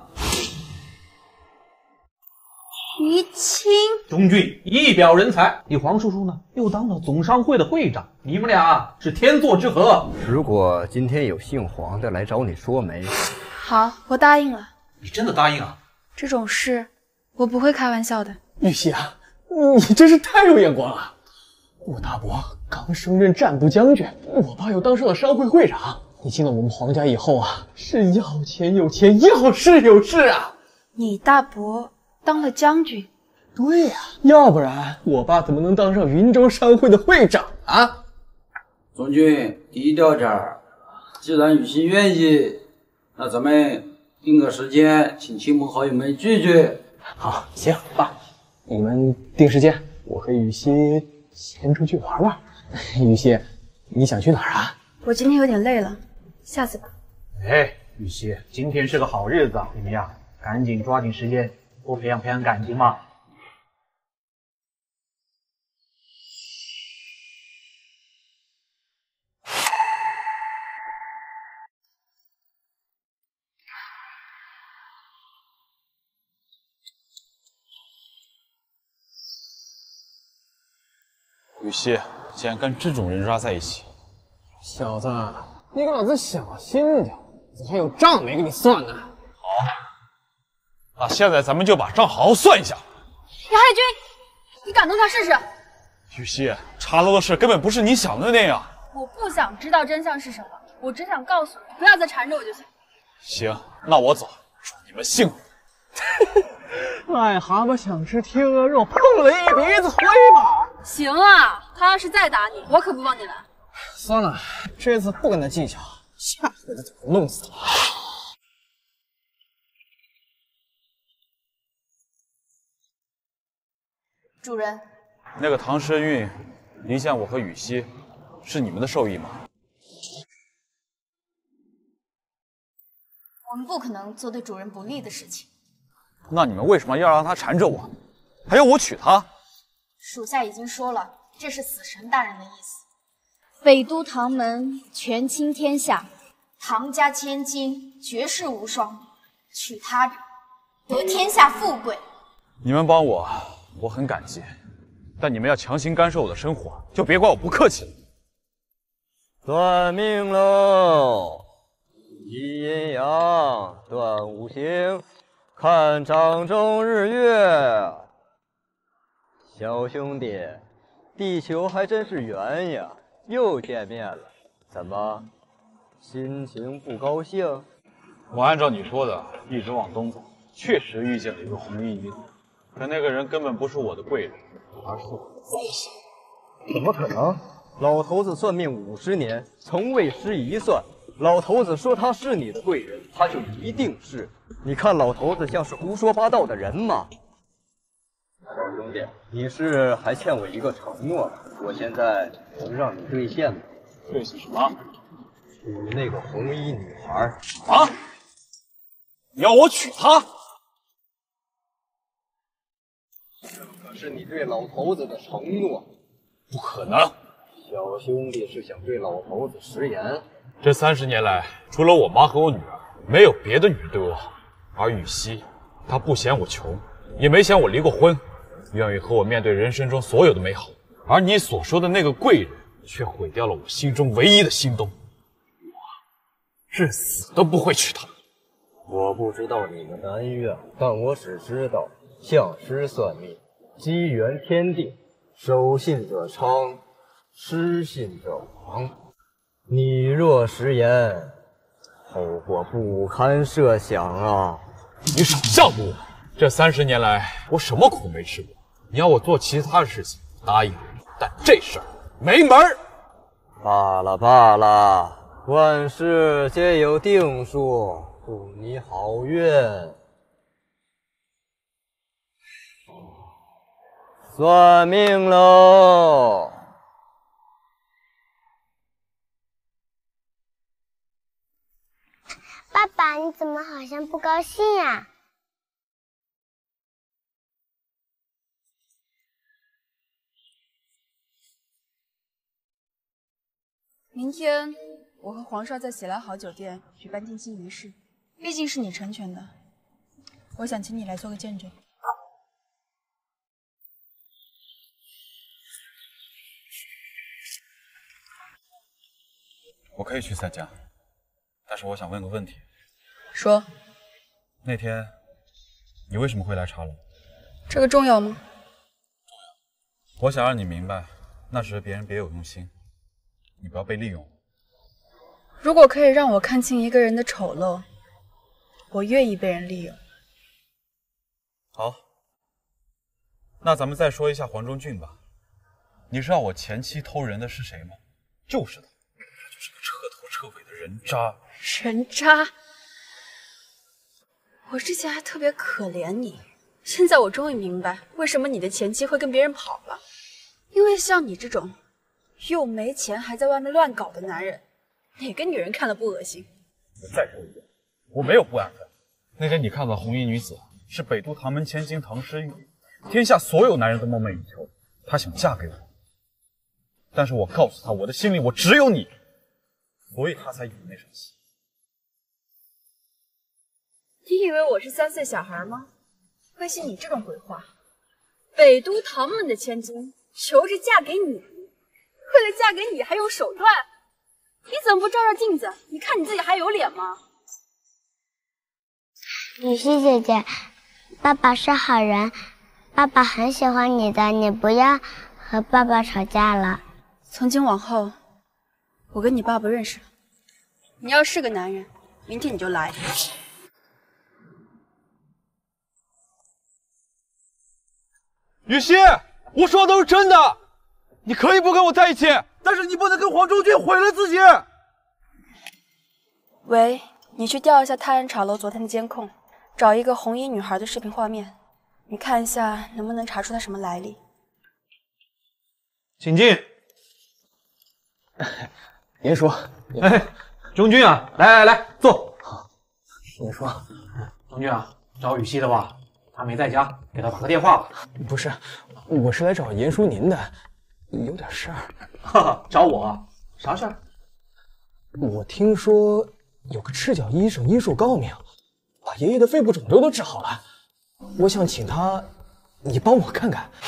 提亲？ 钟俊一表人才，你黄叔叔呢又当了总商会的会长，你们俩啊是天作之合。 如果今天有姓黄的来找你说媒， 好，我答应了。 你真的答应啊？ 这种事我不会开玩笑的。 玉溪啊，你真是太有眼光了！我大伯刚升任战部将军，我爸又当上了商会会长。你进了我们皇家以后啊，是要钱有钱，要势有势啊！ 你大伯当了将军？ 对呀、啊，要不然我爸怎么能当上云州商会的会长啊？ 总军低调点儿，既然雨欣愿意，那咱们定个时间，请亲朋好友们聚聚。 好，行，爸，你们定时间，我和雨欣先出去玩玩。雨欣，你想去哪儿啊？ 我今天有点累了，下次吧。 哎，雨熙，今天是个好日子，你们呀，赶紧抓紧时间多培养培养感情嘛。 雨熙，竟然跟这种人渣在一起！ 小子，你给老子小心点，怎么还有账没给你算呢？ 好，那现在咱们就把账好好算一下。 杨海军，你敢动他试试？ 雨熙，茶楼的事根本不是你想的那样。 我不想知道真相是什么，我只想告诉你，不要再缠着我就行。 行，那我走，祝你们幸福。 癞蛤蟆想吃天鹅肉，碰了一鼻子灰吧。 行啊，他要是再打你，我可不帮你拦。 算了，这次不跟他计较，下回再怎么弄死他。 主人， 那个唐诗韵、离间我和雨熙，是你们的授意吗？ 我们不可能做对主人不利的事情。 那你们为什么要让他缠着我，还要我娶她？ 属下已经说了，这是死神大人的意思。北都唐门权倾天下，唐家千金绝世无双，娶她者得天下富贵。 你们帮我，我很感激，但你们要强行干涉我的生活，就别怪我不客气了。 算命喽！一阴阳，断五行，看掌中日月。小兄弟，地球还真是圆呀，又见面了，怎么心情不高兴？ 我按照你说的，一直往东走，确实遇见了一个红衣女子，可那个人根本不是我的贵人，而是我的灾星。 怎么可能？老头子算命五十年，从未失一算。老头子说他是你的贵人，他就一定是。你看老头子像是胡说八道的人吗？小兄弟，你是还欠我一个承诺，我现在能让你兑现吗？ 兑现什么？ 娶那个红衣女孩。 啊！你要我娶她？ 这可是你对老头子的承诺。 不可能！ 小兄弟是想对老头子食言。 这三十年来，除了我妈和我女儿，没有别的女人对我好。而雨熙，她不嫌我穷，也没嫌我离过婚，愿意和我面对人生中所有的美好。而你所说的那个贵人，却毁掉了我心中唯一的心动。我至死都不会娶她。 我不知道你们的恩怨，但我只知道相师算命，机缘天定，守信者昌，失信者亡。你若食言，后果不堪设想啊！ 你少吓唬我！这三十年来，我什么苦没吃过。你要我做其他的事情，答应，但这事儿没门儿。 罢了罢了，万事皆有定数，祝你好运。算命喽！ 爸爸，你怎么好像不高兴呀？ 明天我和皇少在喜来好酒店举办定亲仪式，毕竟是你成全的，我想请你来做个见证。 我可以去参加，但是我想问个问题。 说。 那天你为什么会来茶楼？ 这个重要吗？ 我想让你明白，那只是别人别有用心，你不要被利用。 如果可以让我看清一个人的丑陋，我愿意被人利用。 好，那咱们再说一下黄忠俊吧。你知道我前妻偷人的是谁吗？就是他，他就是个彻头彻尾的人渣。 人渣！我之前还特别可怜你，现在我终于明白为什么你的前妻会跟别人跑了。因为像你这种又没钱还在外面乱搞的男人，哪个女人看了不恶心？ 我再说一遍，我没有不安分。那天你看到红衣女子是北都唐门千金唐诗玉，天下所有男人都梦寐以求，她想嫁给我。但是我告诉她，我的心里我只有你，所以她才演那场戏。 你以为我是三岁小孩吗？会信你这种鬼话？北都唐门的千金求着嫁给你，为了嫁给你还用手段？你怎么不照照镜子？你看你自己还有脸吗？ 雨熙姐姐，爸爸是好人，爸爸很喜欢你的，你不要和爸爸吵架了。 从今往后，我跟你爸爸认识了。你要是个男人，明天你就来。 雨熙，我说的都是真的。你可以不跟我在一起，但是你不能跟黄忠俊毁了自己。 喂，你去调一下他人茶楼昨天的监控，找一个红衣女孩的视频画面，你看一下能不能查出她什么来历。 请进。 您说， 哎，忠俊啊，来来来，坐。 您说， 忠俊啊，找雨熙的吧，他没在家，给他打个电话吧。 不是，我是来找严叔您的，有点事儿。 哈哈，找我？啥事儿？ 我听说有个赤脚医生医术高明，把爷爷的肺部肿瘤都治好了。我想请他，你帮我看看。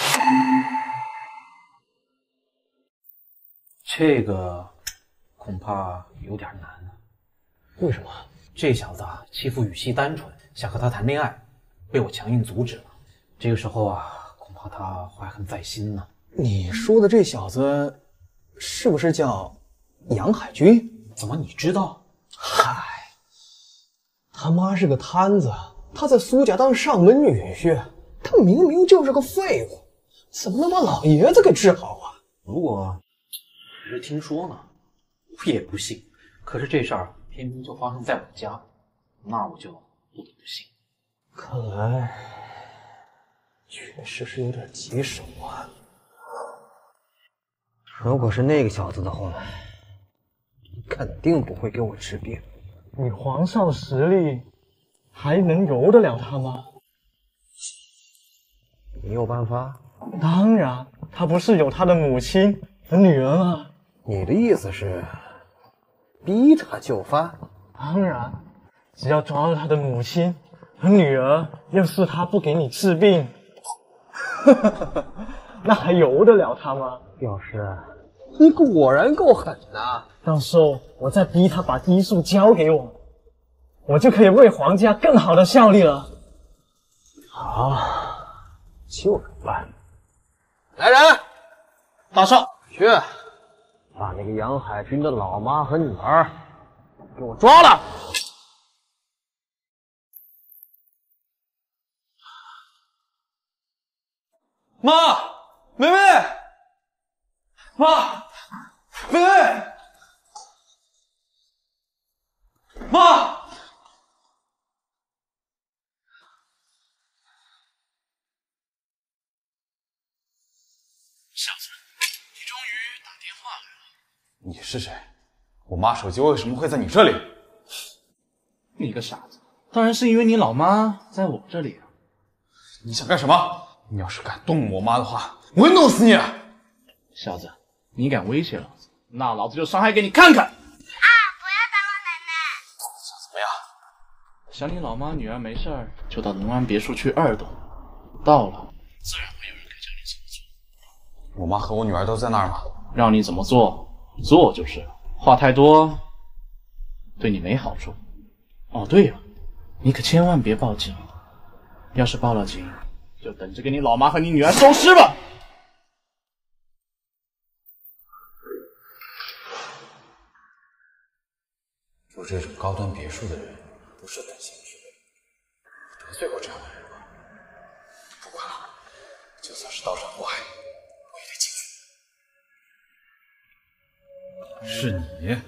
这个恐怕有点难啊。 为什么？ 这小子啊，欺负雨熙单纯，想和他谈恋爱，被我强硬阻止了。这个时候啊，恐怕他怀恨在心呢。 你说的这小子，是不是叫杨海军？ 怎么你知道？ 嗨，他妈是个摊子，他在苏家当上门女婿，他明明就是个废物，怎么能把老爷子给治好啊？ 如果只是听说呢，我也不信。可是这事儿偏偏就发生在我家，那我就不得不信。 看来确实是有点棘手啊。 如果是那个小子的话，肯定不会给我治病。 你皇上实力还能由得了他吗？ 你有办法？ 当然，他不是有他的母亲和女儿吗？ 你的意思是逼他就范？ 当然，只要抓到他的母亲和女儿，要是他不给你治病，那还由得了他吗？ 表师，你果然够狠呐！ 到时候我再逼他把医术交给我，我就可以为皇家更好的效力了。 好，就这么办。 来人， 大少去把那个杨海军的老妈和女儿给我抓了。 妈，梅梅，妈，梅梅，妈。 小子，你终于打电话来了。 你是谁？我妈手机为什么会在你这里？ 你个傻子，当然是因为你老妈在我这里啊。 你想干什么？你要是敢动我妈的话，我会弄死你！ 小子，你敢威胁老子，那老子就伤害给你看看！啊！不要打我奶奶！ 想怎么样？ 想你老妈女儿没事儿，就到农安别墅去二栋，到了自然会有人该教你怎么做。 我妈和我女儿都在那儿吗？ 让你怎么做，做就是。话太多，对你没好处。哦，对了，你可千万别报警，要是报了警，就等着给你老妈和你女儿收尸吧。 住这种高端别墅的人不是等闲之辈，得罪过这样的人吗？不管了，就算是刀山火海，我也得进去。是你，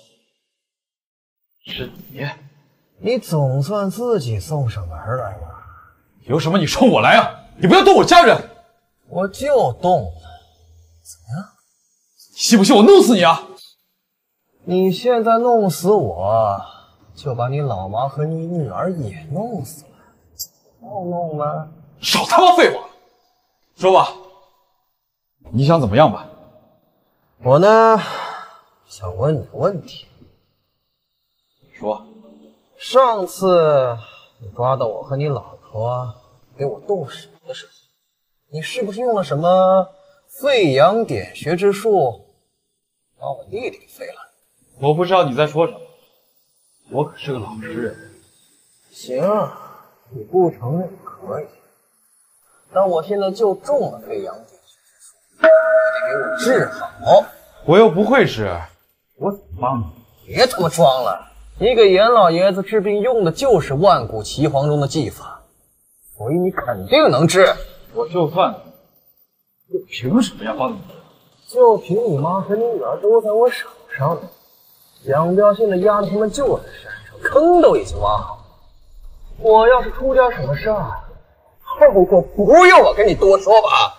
是你， 你总算自己送上门来了。 有什么你冲我来啊！你不要动我家人！ 我就动了，怎么样？ 你信不信我弄死你啊？ 你现在弄死我，就把你老妈和你女儿也弄死了，要弄吗？ 少他妈废话！说吧，你想怎么样吧？ 我呢，想问你个问题。 说。 上次你抓到我和你老婆给我动手的时候，你是不是用了什么废阳点穴之术，把我弟弟给废了？ 我不知道你在说什么，我可是个老实人。 行，你不承认可以，但我现在就中了废阳点穴之术，你得给我治好。 我又不会治，我怎么帮你？ 别他妈装了！你给严老爷子治病用的就是万古奇黄中的技法，所以你肯定能治。 我就算，又凭什么要帮你？ 就凭你妈和你女儿都在我手上呢。蒋彪现在押着他们就在山上，坑都已经挖好了。我要是出点什么事儿，后果不用我跟你多说吧？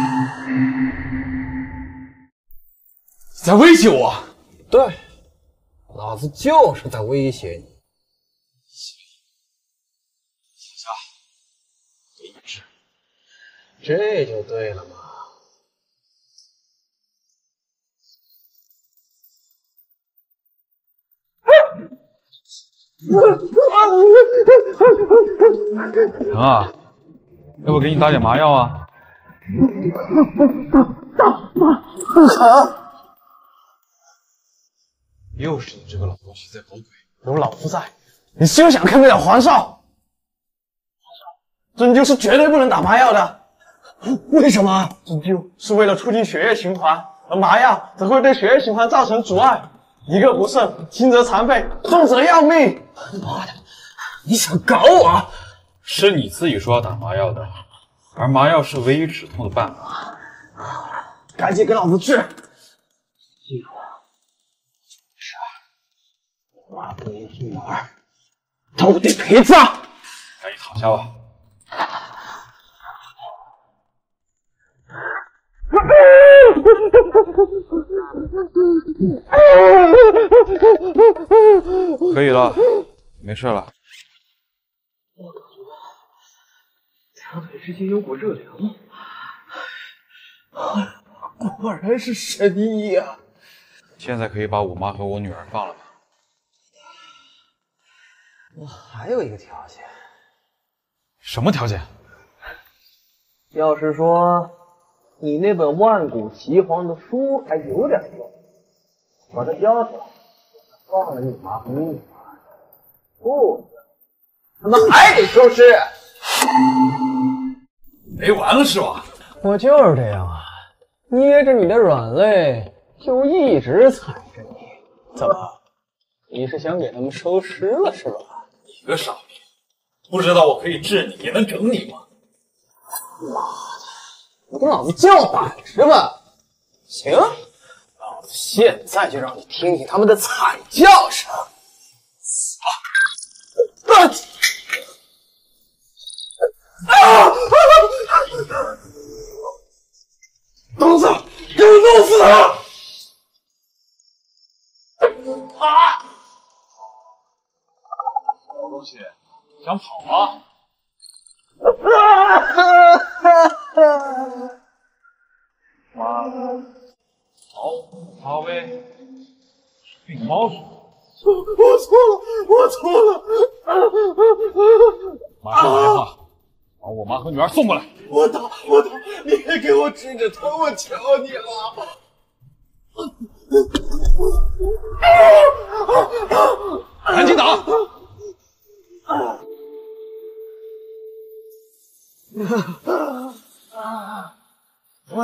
在威胁我？ 对，老子就是在威胁你。 小夏，给你治， 这就对了嘛。 疼啊，要不给你打点麻药啊？又是你这个老东西在搞鬼！ 有老夫在，你休想坑得了皇少！针灸是绝对不能打麻药的。为什么？针灸是为了促进血液循环，而麻药则会对血液循环造成阻碍。一个不慎，轻则残废，重则要命。妈的，你想搞我？ 是你自己说要打麻药的，而麻药是唯一止痛的办法。 赶紧给老子治！记住，是我妈和你女儿都得陪葬。 赶紧躺下吧。可以了，没事了。 我感觉两腿之间有股热流，果然是神医呀！ 现在可以把我妈和我女儿放了吧？ 我还有一个条件。 什么条件？ 要是说你那本万古奇黄的书还有点用，把它交出来，放了你妈和你女儿。不，他们还得收尸。 没完了是吧？ 我就是这样啊，捏着你的软肋，就一直踩着你。怎么，你是想给他们收尸了是吧？ 你个傻逼，不知道我可以治你，也能整你吗？ 妈的，你跟老子叫板是吧？行，老子现在就让你听听他们的惨叫声。啊！啊！东子，给我弄死他！啊！ 老东西，想跑吗？妈，好，阿威，病猫是吧？ 我错了，我错了！ 马上打电话，把我妈和女儿送过来。 我打，我打，你别给我治着疼，我求你了！ 赶紧打！ 喂，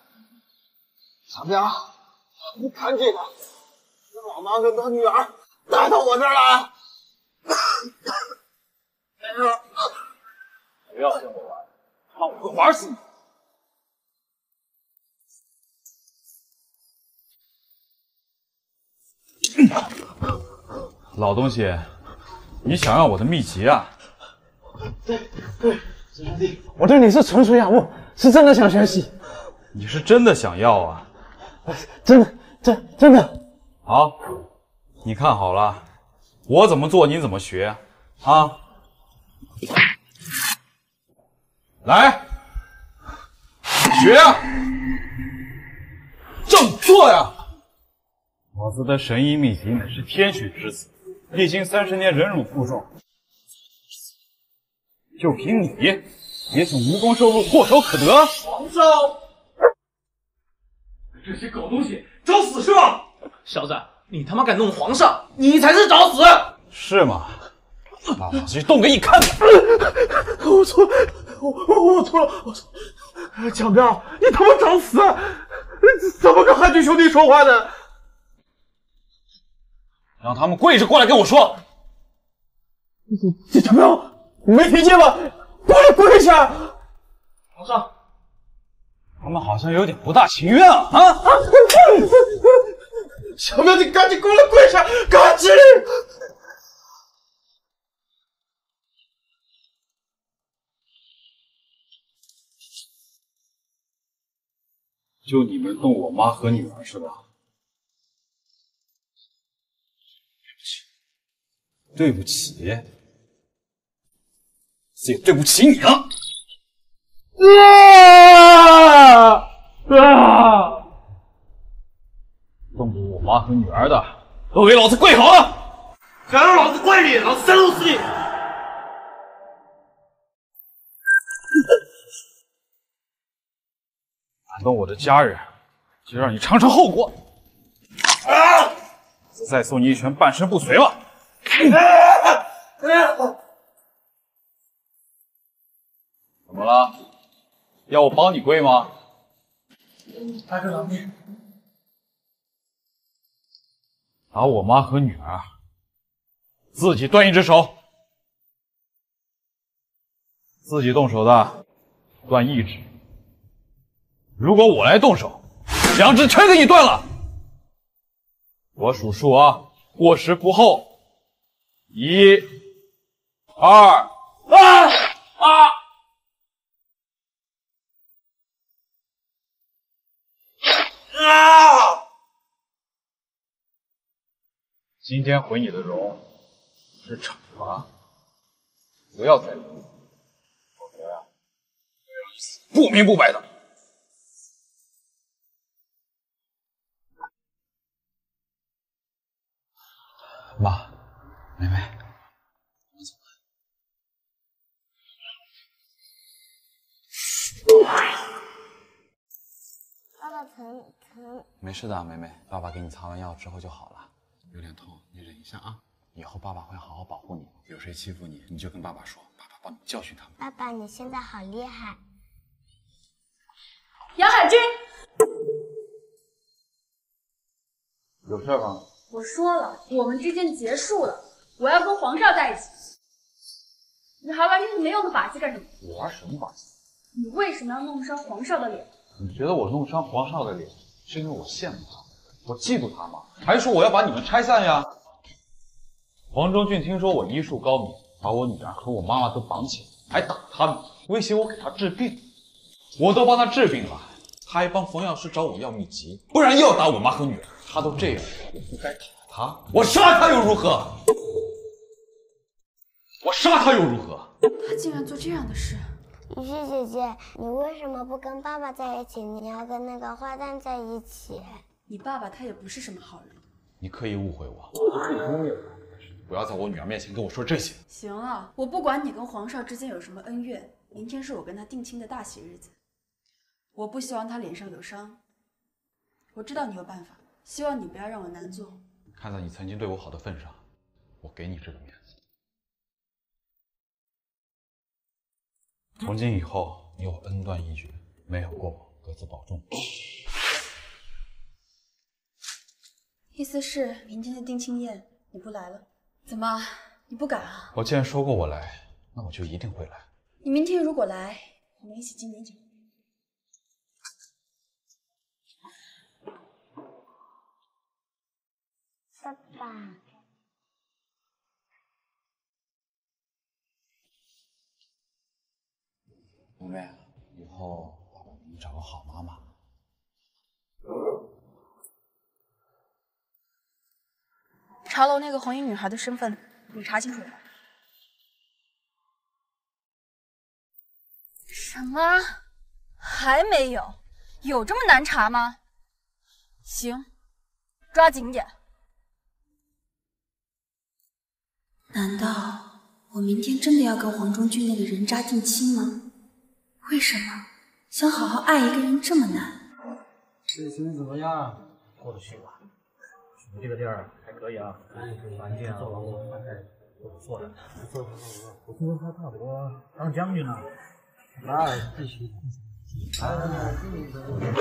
小彪，你赶紧的，让老妈跟她女儿打到我这儿了。 不要跟我玩，看我会玩死你！老东西，你想要我的秘籍啊？ 对对，师弟，我对你是纯属仰慕，是真的想学习。 你是真的想要啊？ 真的，真真的。 好，你看好了，我怎么做你怎么学啊！来，学呀，这么做呀！老子的神医秘籍乃是天选之子，历经三十年忍辱负重，就凭你也想无功受禄、唾手可得？ 皇上，这些狗东西找死是吧？小子，你他妈敢弄皇上，你才是找死！ 是吗？那老子就动给你看看！ 我错了，我我我错了，我错了。蒋彪，你他妈找死！怎么跟汉军兄弟说话呢？ 让他们跪着过来跟我说。 蒋彪，你没听见吗？过来跪下！ 皇上， 他们好像有点不大情愿啊！啊！ 小彪，你赶紧过来跪下，赶紧！ 就你们动我妈和女儿是吧？对不起，对不起，这也对不起你了。啊啊！动过我妈和女儿的，都给老子跪好了！ 敢让老子跪你，老子真弄死你！ 敢动我的家人，就让你尝尝后果！啊！再送你一拳半身不遂吧！怎么了？要我帮你跪吗？ 大哥饶命！ 打我妈和女儿，自己断一只手，自己动手的断一只。如果我来动手，两只全给你断了。我数数啊，过时不候。一、二、啊啊！啊！今天毁你的容是惩罚，不要再动，否则呀，会让你死不明不白的。妈，妹妹，我走了。 爸爸疼疼。 没事的，妹妹，爸爸给你擦完药之后就好了。有点痛，你忍一下啊。以后爸爸会好好保护你，有谁欺负你，你就跟爸爸说，爸爸帮你教训他们。 爸爸，你现在好厉害。 杨海军， 有事吗？ 我说了，我们之间结束了，我要跟黄少在一起。你还玩这些没用的把戏干什么？ 我玩什么把戏？ 你为什么要弄伤黄少的脸？ 你觉得我弄伤皇少的脸，是因为我羡慕他，我嫉妒他吗？还是说我要把你们拆散呀？黄忠俊听说我医术高明，把我女儿和我妈妈都绑起来，还打他们，威胁我给他治病。我都帮他治病了，他还帮冯药师找我要秘籍，不然又要打我妈和女儿。他都这样，我不该讨他，我杀他又如何？我杀他又如何？ 他竟然做这样的事！ 雨熙姐姐，你为什么不跟爸爸在一起？你要跟那个坏蛋在一起。 你爸爸他也不是什么好人。 你刻意误会我，不要在我女儿面前跟我说这些。 行了，我不管你跟黄少之间有什么恩怨，明天是我跟他定亲的大喜日子，我不希望他脸上有伤。我知道你有办法，希望你不要让我难做。 看在你曾经对我好的份上，我给你这个面子。从今以后，你我恩断义绝，没有过往，各自保重。 意思是明天的定亲宴， 你不来了？怎么？你不敢啊？ 我既然说过我来，那我就一定会来。 你明天如果来，我们一起进年酒。 爸爸。 妹妹，以后爸爸给你找个好妈妈。 茶楼那个红衣女孩的身份，你查清楚了吗？ 什么？还没有？有这么难查吗？行，抓紧点。 难道我明天真的要跟黄忠俊那个人渣定亲吗？为什么想好好爱一个人这么难？ 这行怎么样？过得去吧。你这个地儿还可以啊，环境、做劳动还是都不错的。不错不错不错，我听说他大伯当将军呢。那继续。来来来，进去。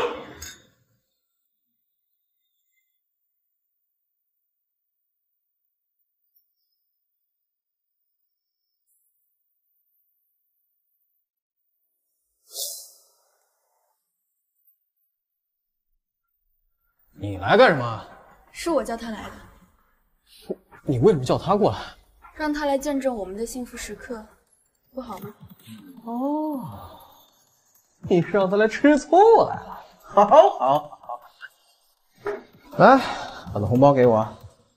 你来干什么？ 是我叫他来的。 你为什么叫他过来？ 让他来见证我们的幸福时刻，不好吗？ 哦，你是让他来吃醋来了？好，好，好。来，把那红包给我。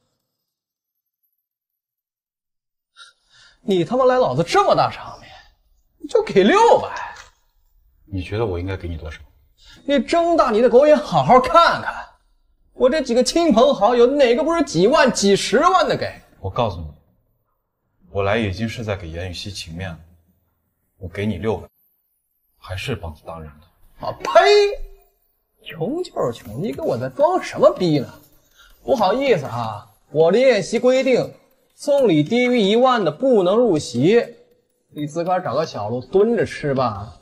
你他妈来老子这么大场面，你就给六百？ 你觉得我应该给你多少？ 你睁大你的狗眼，好好看看。我这几个亲朋好友，哪个不是几万、几十万的给？ 我告诉你，我来已经是在给严雨熙情面了。我给你六百，还是帮他当人的。 啊呸！穷就是穷，你给我在装什么逼呢？不好意思啊，我的宴席规定，送礼低于一万的不能入席，你自个儿找个小路蹲着吃吧。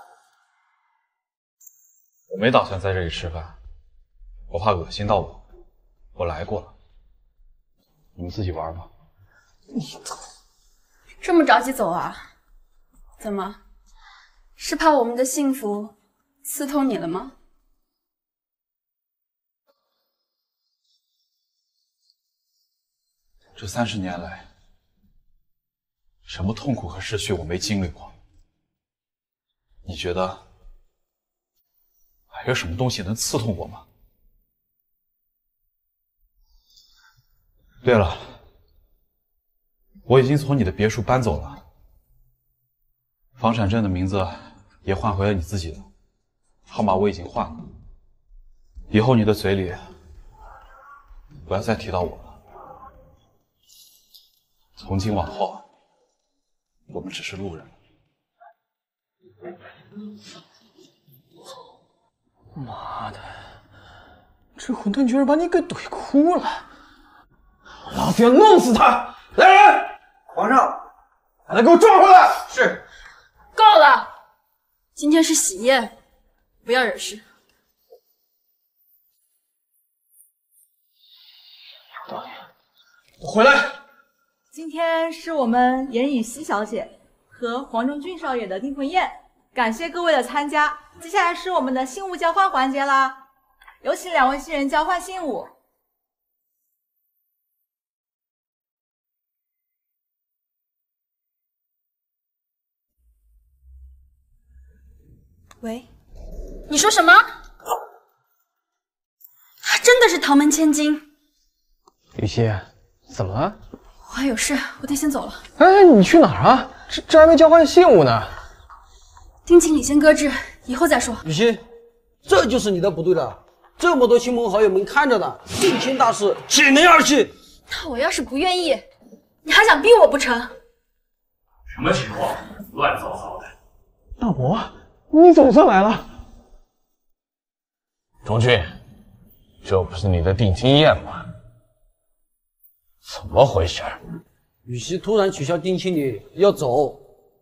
我没打算在这里吃饭。我怕恶心到我，我来过了，你们自己玩吧。 你这么着急走啊？怎么，是怕我们的幸福刺痛你了吗？ 这三十年来，什么痛苦和失去我没经历过？你觉得还有什么东西能刺痛我吗？对了，我已经从你的别墅搬走了，房产证的名字也换回了你自己的，号码我已经换了。以后你的嘴里不要再提到我了。从今往后，我们只是路人。 妈的，这混蛋居然把你给怼哭了！老子要弄死他！来人， 皇上， 把他给我抓回来！ 是。 够了，今天是喜宴，不要惹事。 回来。 今天是我们严雨熙小姐和黄忠俊少爷的订婚宴，感谢各位的参加。接下来是我们的信物交换环节啦，有请两位新人交换信物。 喂，你说什么？他真的是唐门千金。 雨熙，怎么了？ 我还有事，我得先走了。 哎，你去哪儿啊？这这还没交换信物呢。 丁经理先搁置，以后再说。 雨熙，这就是你的不对了。这么多亲朋好友们看着呢，定亲大事岂能儿戏？ 那我要是不愿意，你还想逼我不成？ 什么情况？乱糟糟的。 大伯，你总算来了。 钟俊，这不是你的定亲宴吗？怎么回事？ 雨熙突然取消定亲礼，要走。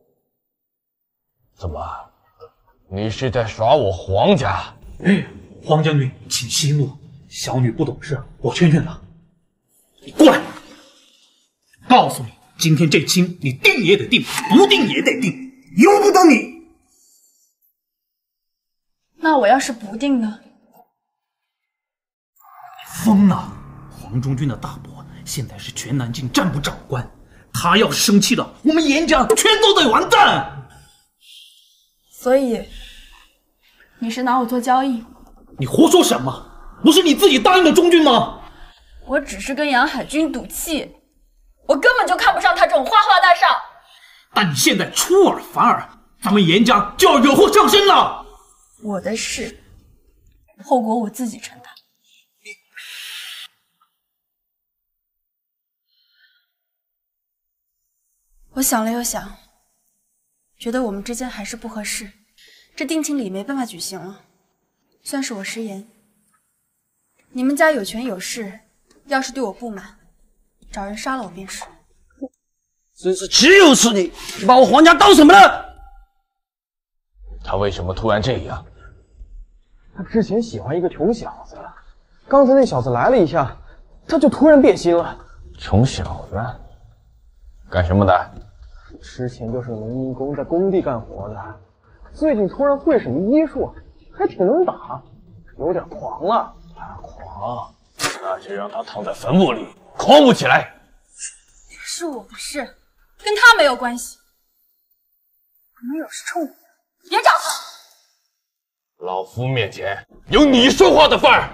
怎么？你是在耍我黄家？ 哎，黄将军，请息怒，小女不懂事，我劝劝她。你过来！ 告诉你，今天这亲你定也得定，不定也得定，由不得你。 那我要是不定呢？ 疯了！黄忠军的大伯现在是全南境战部长官，他要是生气了，我们严家全都得完蛋。 所以你是拿我做交易？ 你胡说什么？不是你自己答应了忠军吗？ 我只是跟杨海军赌气，我根本就看不上他这种花花大少。 但你现在出尔反尔，咱们严家就要惹祸上身了。 我的事，后果我自己承担。我想了又想，觉得我们之间还是不合适，这定亲礼没办法举行了，算是我失言。你们家有权有势，要是对我不满，找人杀了我便是。 真是岂有此理！你把我黄家当什么了？ 他为什么突然这样？ 他之前喜欢一个穷小子，刚才那小子来了一下，他就突然变心了。 穷小子，干什么的？ 之前就是农民工，在工地干活的，最近突然会什么医术，还挺能打，有点狂了。 狂，那就让他躺在坟墓里狂舞起来。 是我的事，跟他没有关系。你们有事冲我，别找他。 老夫面前有你说话的份儿。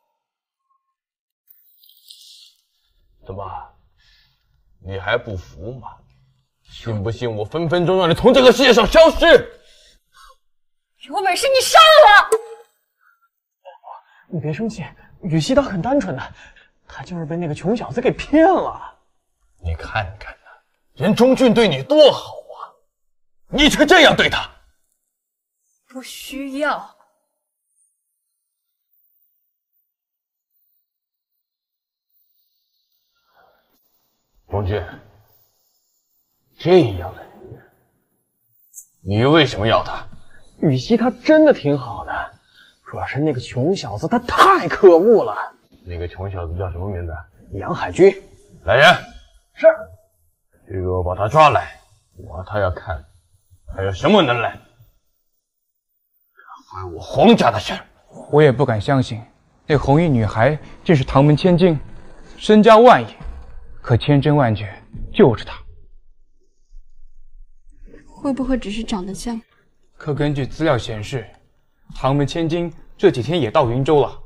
怎么，你还不服吗？信不信我分分钟让你从这个世界上消失？ 有本事你杀了我！ 你别生气，雨熙她很单纯的，她就是被那个穷小子给骗了。 你看看呐，人忠俊对你多好啊，你却这样对他。 不需要。 忠俊，这样的女人，你为什么要她？ 雨熙她真的挺好的，主要是那个穷小子他太可恶了。 那个穷小子叫什么名字？ 杨海军。 来人， 是。 去给我把他抓来，我他要看他有什么能耐。坏我黄家的事， 我也不敢相信，那红衣女孩正是唐门千金，身家万亿，可千真万确就是她。 会不会只是长得像？ 可根据资料显示，唐门千金这几天也到云州了。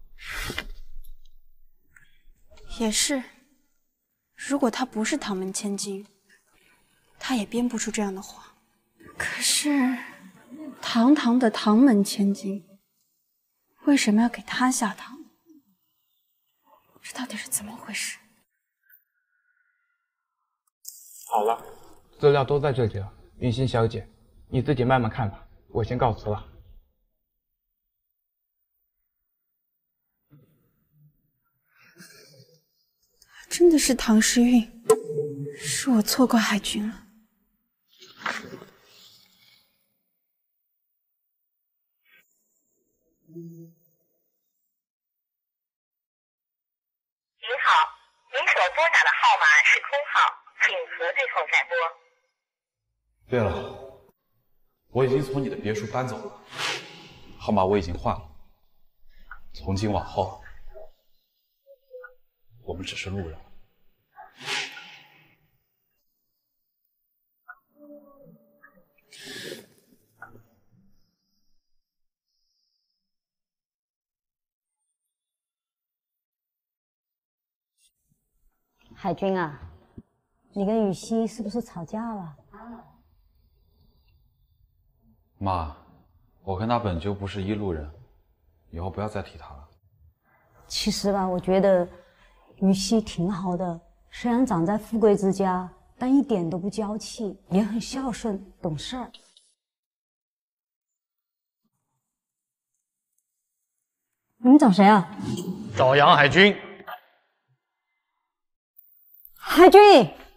也是，如果她不是唐门千金，她也编不出这样的话。可是，堂堂的唐门千金，为什么要给她下堂？这到底是怎么回事？ 好了，资料都在这里了，云心小姐，你自己慢慢看吧，我先告辞了。 真的是唐诗韵，是我错怪海军了。 您好，您所拨打的号码是空号，请核对后再拨。 对了，我已经从你的别墅搬走了，号码我已经换了。从今往后，我们只是路人。 海军啊，你跟雨熙是不是吵架了？ 妈，我跟他本就不是一路人，以后不要再提他了。 其实吧，我觉得雨熙挺好的，虽然长在富贵之家，但一点都不娇气，也很孝顺，懂事儿。你找谁啊？ 找杨海军。 海军，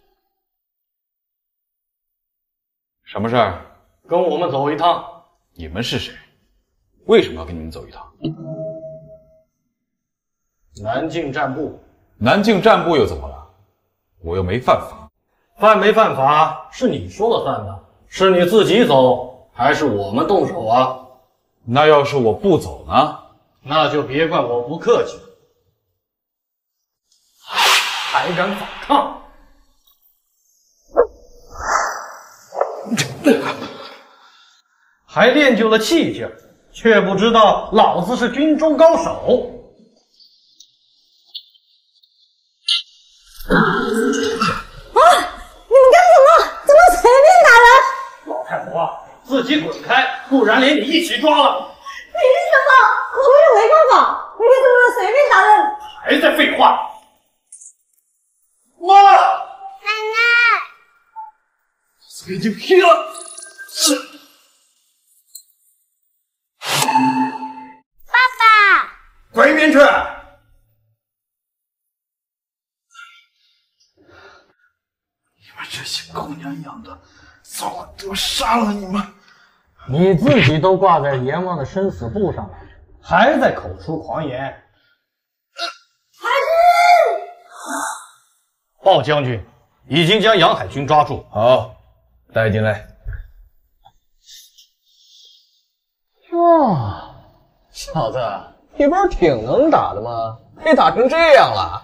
什么事儿？ 跟我们走一趟。 你们是谁？为什么要跟你们走一趟？ 南境战部。 南境战部又怎么了？ 我又没犯法。 犯没犯法是你说了算的，是你自己走还是我们动手啊？ 那要是我不走呢？ 那就别怪我不客气了。还敢反抗？还练就了气劲，却不知道老子是军中高手。 啊！你们干什么？怎么随便打人？ 老太婆，自己滚开，不然连你一起抓了。 凭什么？我也没办法，你怎么能随便打人？ 还在废话！妈， 奶奶， 随就劈了。是。 爸爸， 滚一边去！ 这些狗娘养的，早晚都要杀了你们！ 你自己都挂在阎王的生死簿上了，还在口出狂言。 海军， 鲍将军已经将杨海军抓住， 好，带进来。 哦，小子，你不是挺能打的吗？被打成这样了。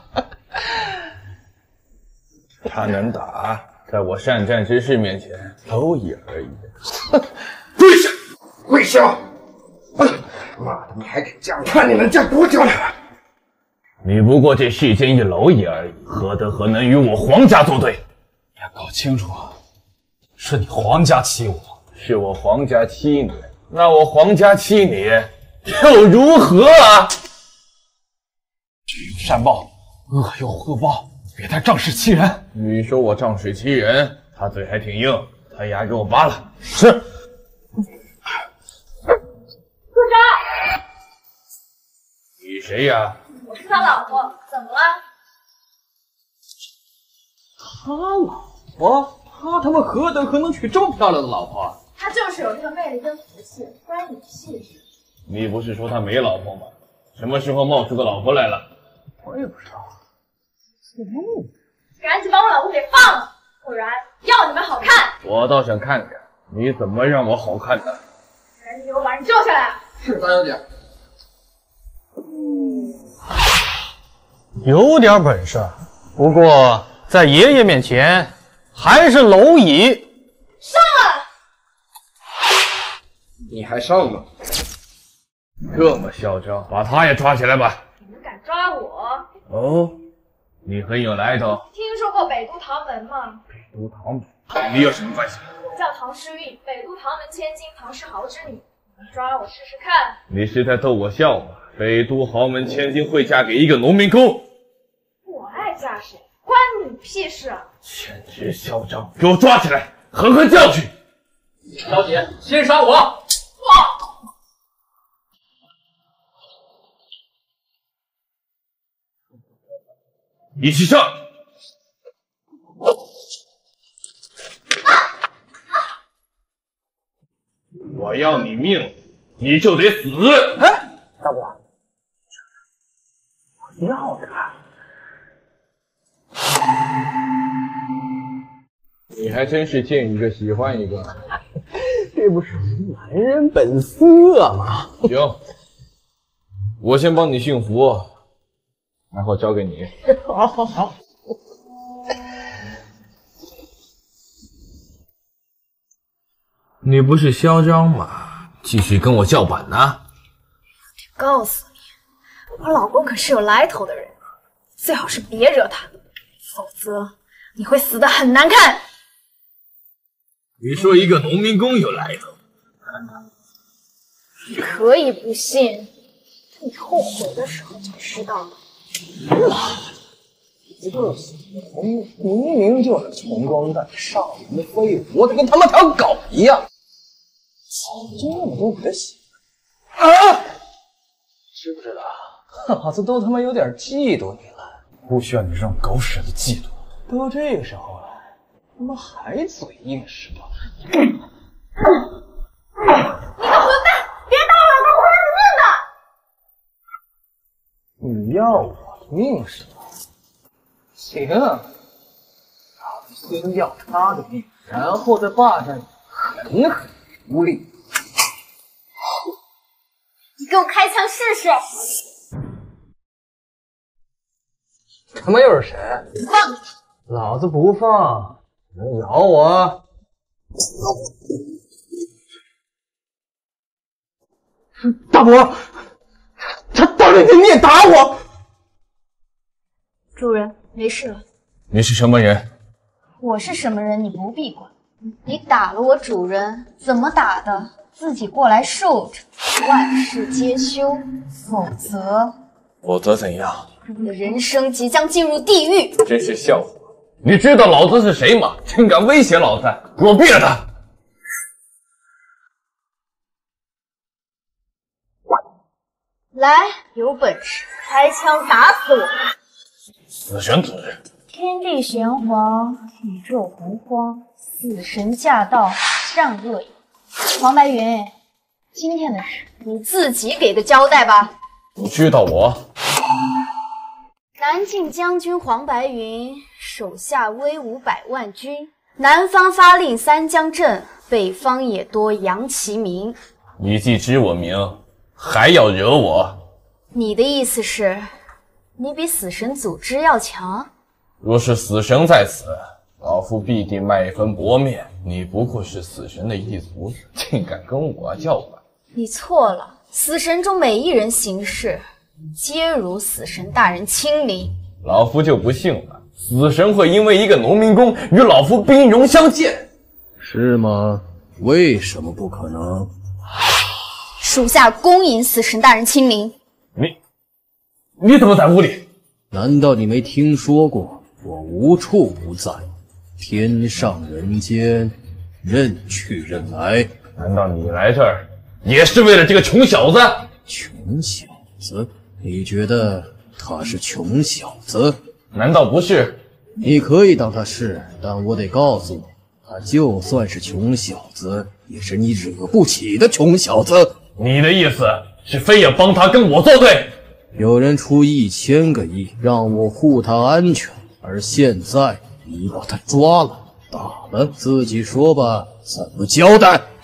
他能打，在我善战之士面前蝼蚁而已。 跪下，跪下！妈的，你还敢这样？看你能站多久了！ 你不过这世间一蝼蚁而已，何德何能与我皇家作对？ 你要搞清楚，是你皇家欺我， 是我皇家欺你，那我皇家欺你又如何啊？ 举有善报，恶有恶报。别太仗势欺人！ 你说我仗势欺人，他嘴还挺硬，他牙给我扒了。是。 住手！ 你谁呀？ 我是他老婆，怎么了？ 他老婆？他他妈何德何能娶这么漂亮的老婆？ 他就是有这个魅力跟福气，关你屁事！ 你不是说他没老婆吗？什么时候冒出个老婆来了？ 我也不知道。 赶紧把我老公给放了，不然要你们好看！ 我倒想看看你怎么让我好看的。 赶紧给我把人救下来！ 是，大小姐。 有点本事，不过在爷爷面前还是蝼蚁。 上来！ 你还上吗？这么嚣张，把他也抓起来吧。 你们敢抓我？ 哦。你很有来头。 听说过北都唐门吗？ 北都唐门和你有什么关系？ 我叫唐诗韵，北都唐门千金唐诗豪之女。你抓我试试看。 你是在逗我笑吗？北都豪门千金会嫁给一个农民工？ 我爱嫁谁，关你屁事！ 简直嚣张！给我抓起来，狠狠教训！ 小姐，先杀我！ 哇！ 一起上！我要你命，你就得死！ 哎，大哥，我要他。 你还真是见一个喜欢一个， 这不属于男人本色吗？ 行，我先帮你驯服，然后交给你。 好好好。 你不是嚣张吗？继续跟我叫板呢？ 告诉你，我老公可是有来头的人，最好是别惹他，否则你会死得很难看。 你说一个农民工有来头？ 你可以不信，你后悔的时候就知道了。 妈的，一个死农明明就是穷光蛋上门的废物，我得跟他妈条狗一样。就那么多我的血啊！知不知道？老子都他妈有点嫉妒你了。 不需要你这种狗屎的嫉妒。 都这个时候了，他妈还嘴硬是吧？ 你个混蛋！别打我，我会让你命的！ 你要我的命是吧？行， 先要他的命，然后在霸占你狠狠无力。 你给我开枪试试！ 他妈又是谁？ 放！ 老子不放！能咬我？大伯，他当着你的面打我！ 主人，没事了。 你是什么人？ 我是什么人，你不必管。你打了我主人，怎么打的？自己过来受着，万事皆休，否则， 否则怎样？ 你的人生即将进入地狱。 真是笑话！你知道老子是谁吗？竟敢威胁老三，给我毙了他！ 来，有本事开枪打死我！ 死神子， 天地玄黄，宇宙洪荒，死神驾到，善恶已。黄白云，今天的事你自己给个交代吧。 你知道我？ 南靖将军黄白云手下威武百万军，南方发令三江镇，北方也多杨其民。 你既知我名，还要惹我？ 你的意思是，你比死神组织要强？ 若是死神在此，老夫必定卖粉薄面。你不过是死神的一族，竟敢跟我叫板！ 你错了，死神中每一人行事，皆如死神大人亲临。 老夫就不信了，死神会因为一个农民工与老夫兵戎相见？ 是吗？为什么不可能？ 属下恭迎死神大人亲临。 你，你怎么在屋里？ 难道你没听说过我无处不在，天上人间，任去任来？ 难道你来这儿也是为了这个穷小子？ 穷小子？你觉得他是穷小子？ 难道不是？ 你可以当他是，但我得告诉你，他就算是穷小子，也是你惹不起的穷小子。 你的意思是非要帮他跟我作对？ 有人出一千个亿让我护他安全，而现在你把他抓了、打了，自己说吧，怎么交代？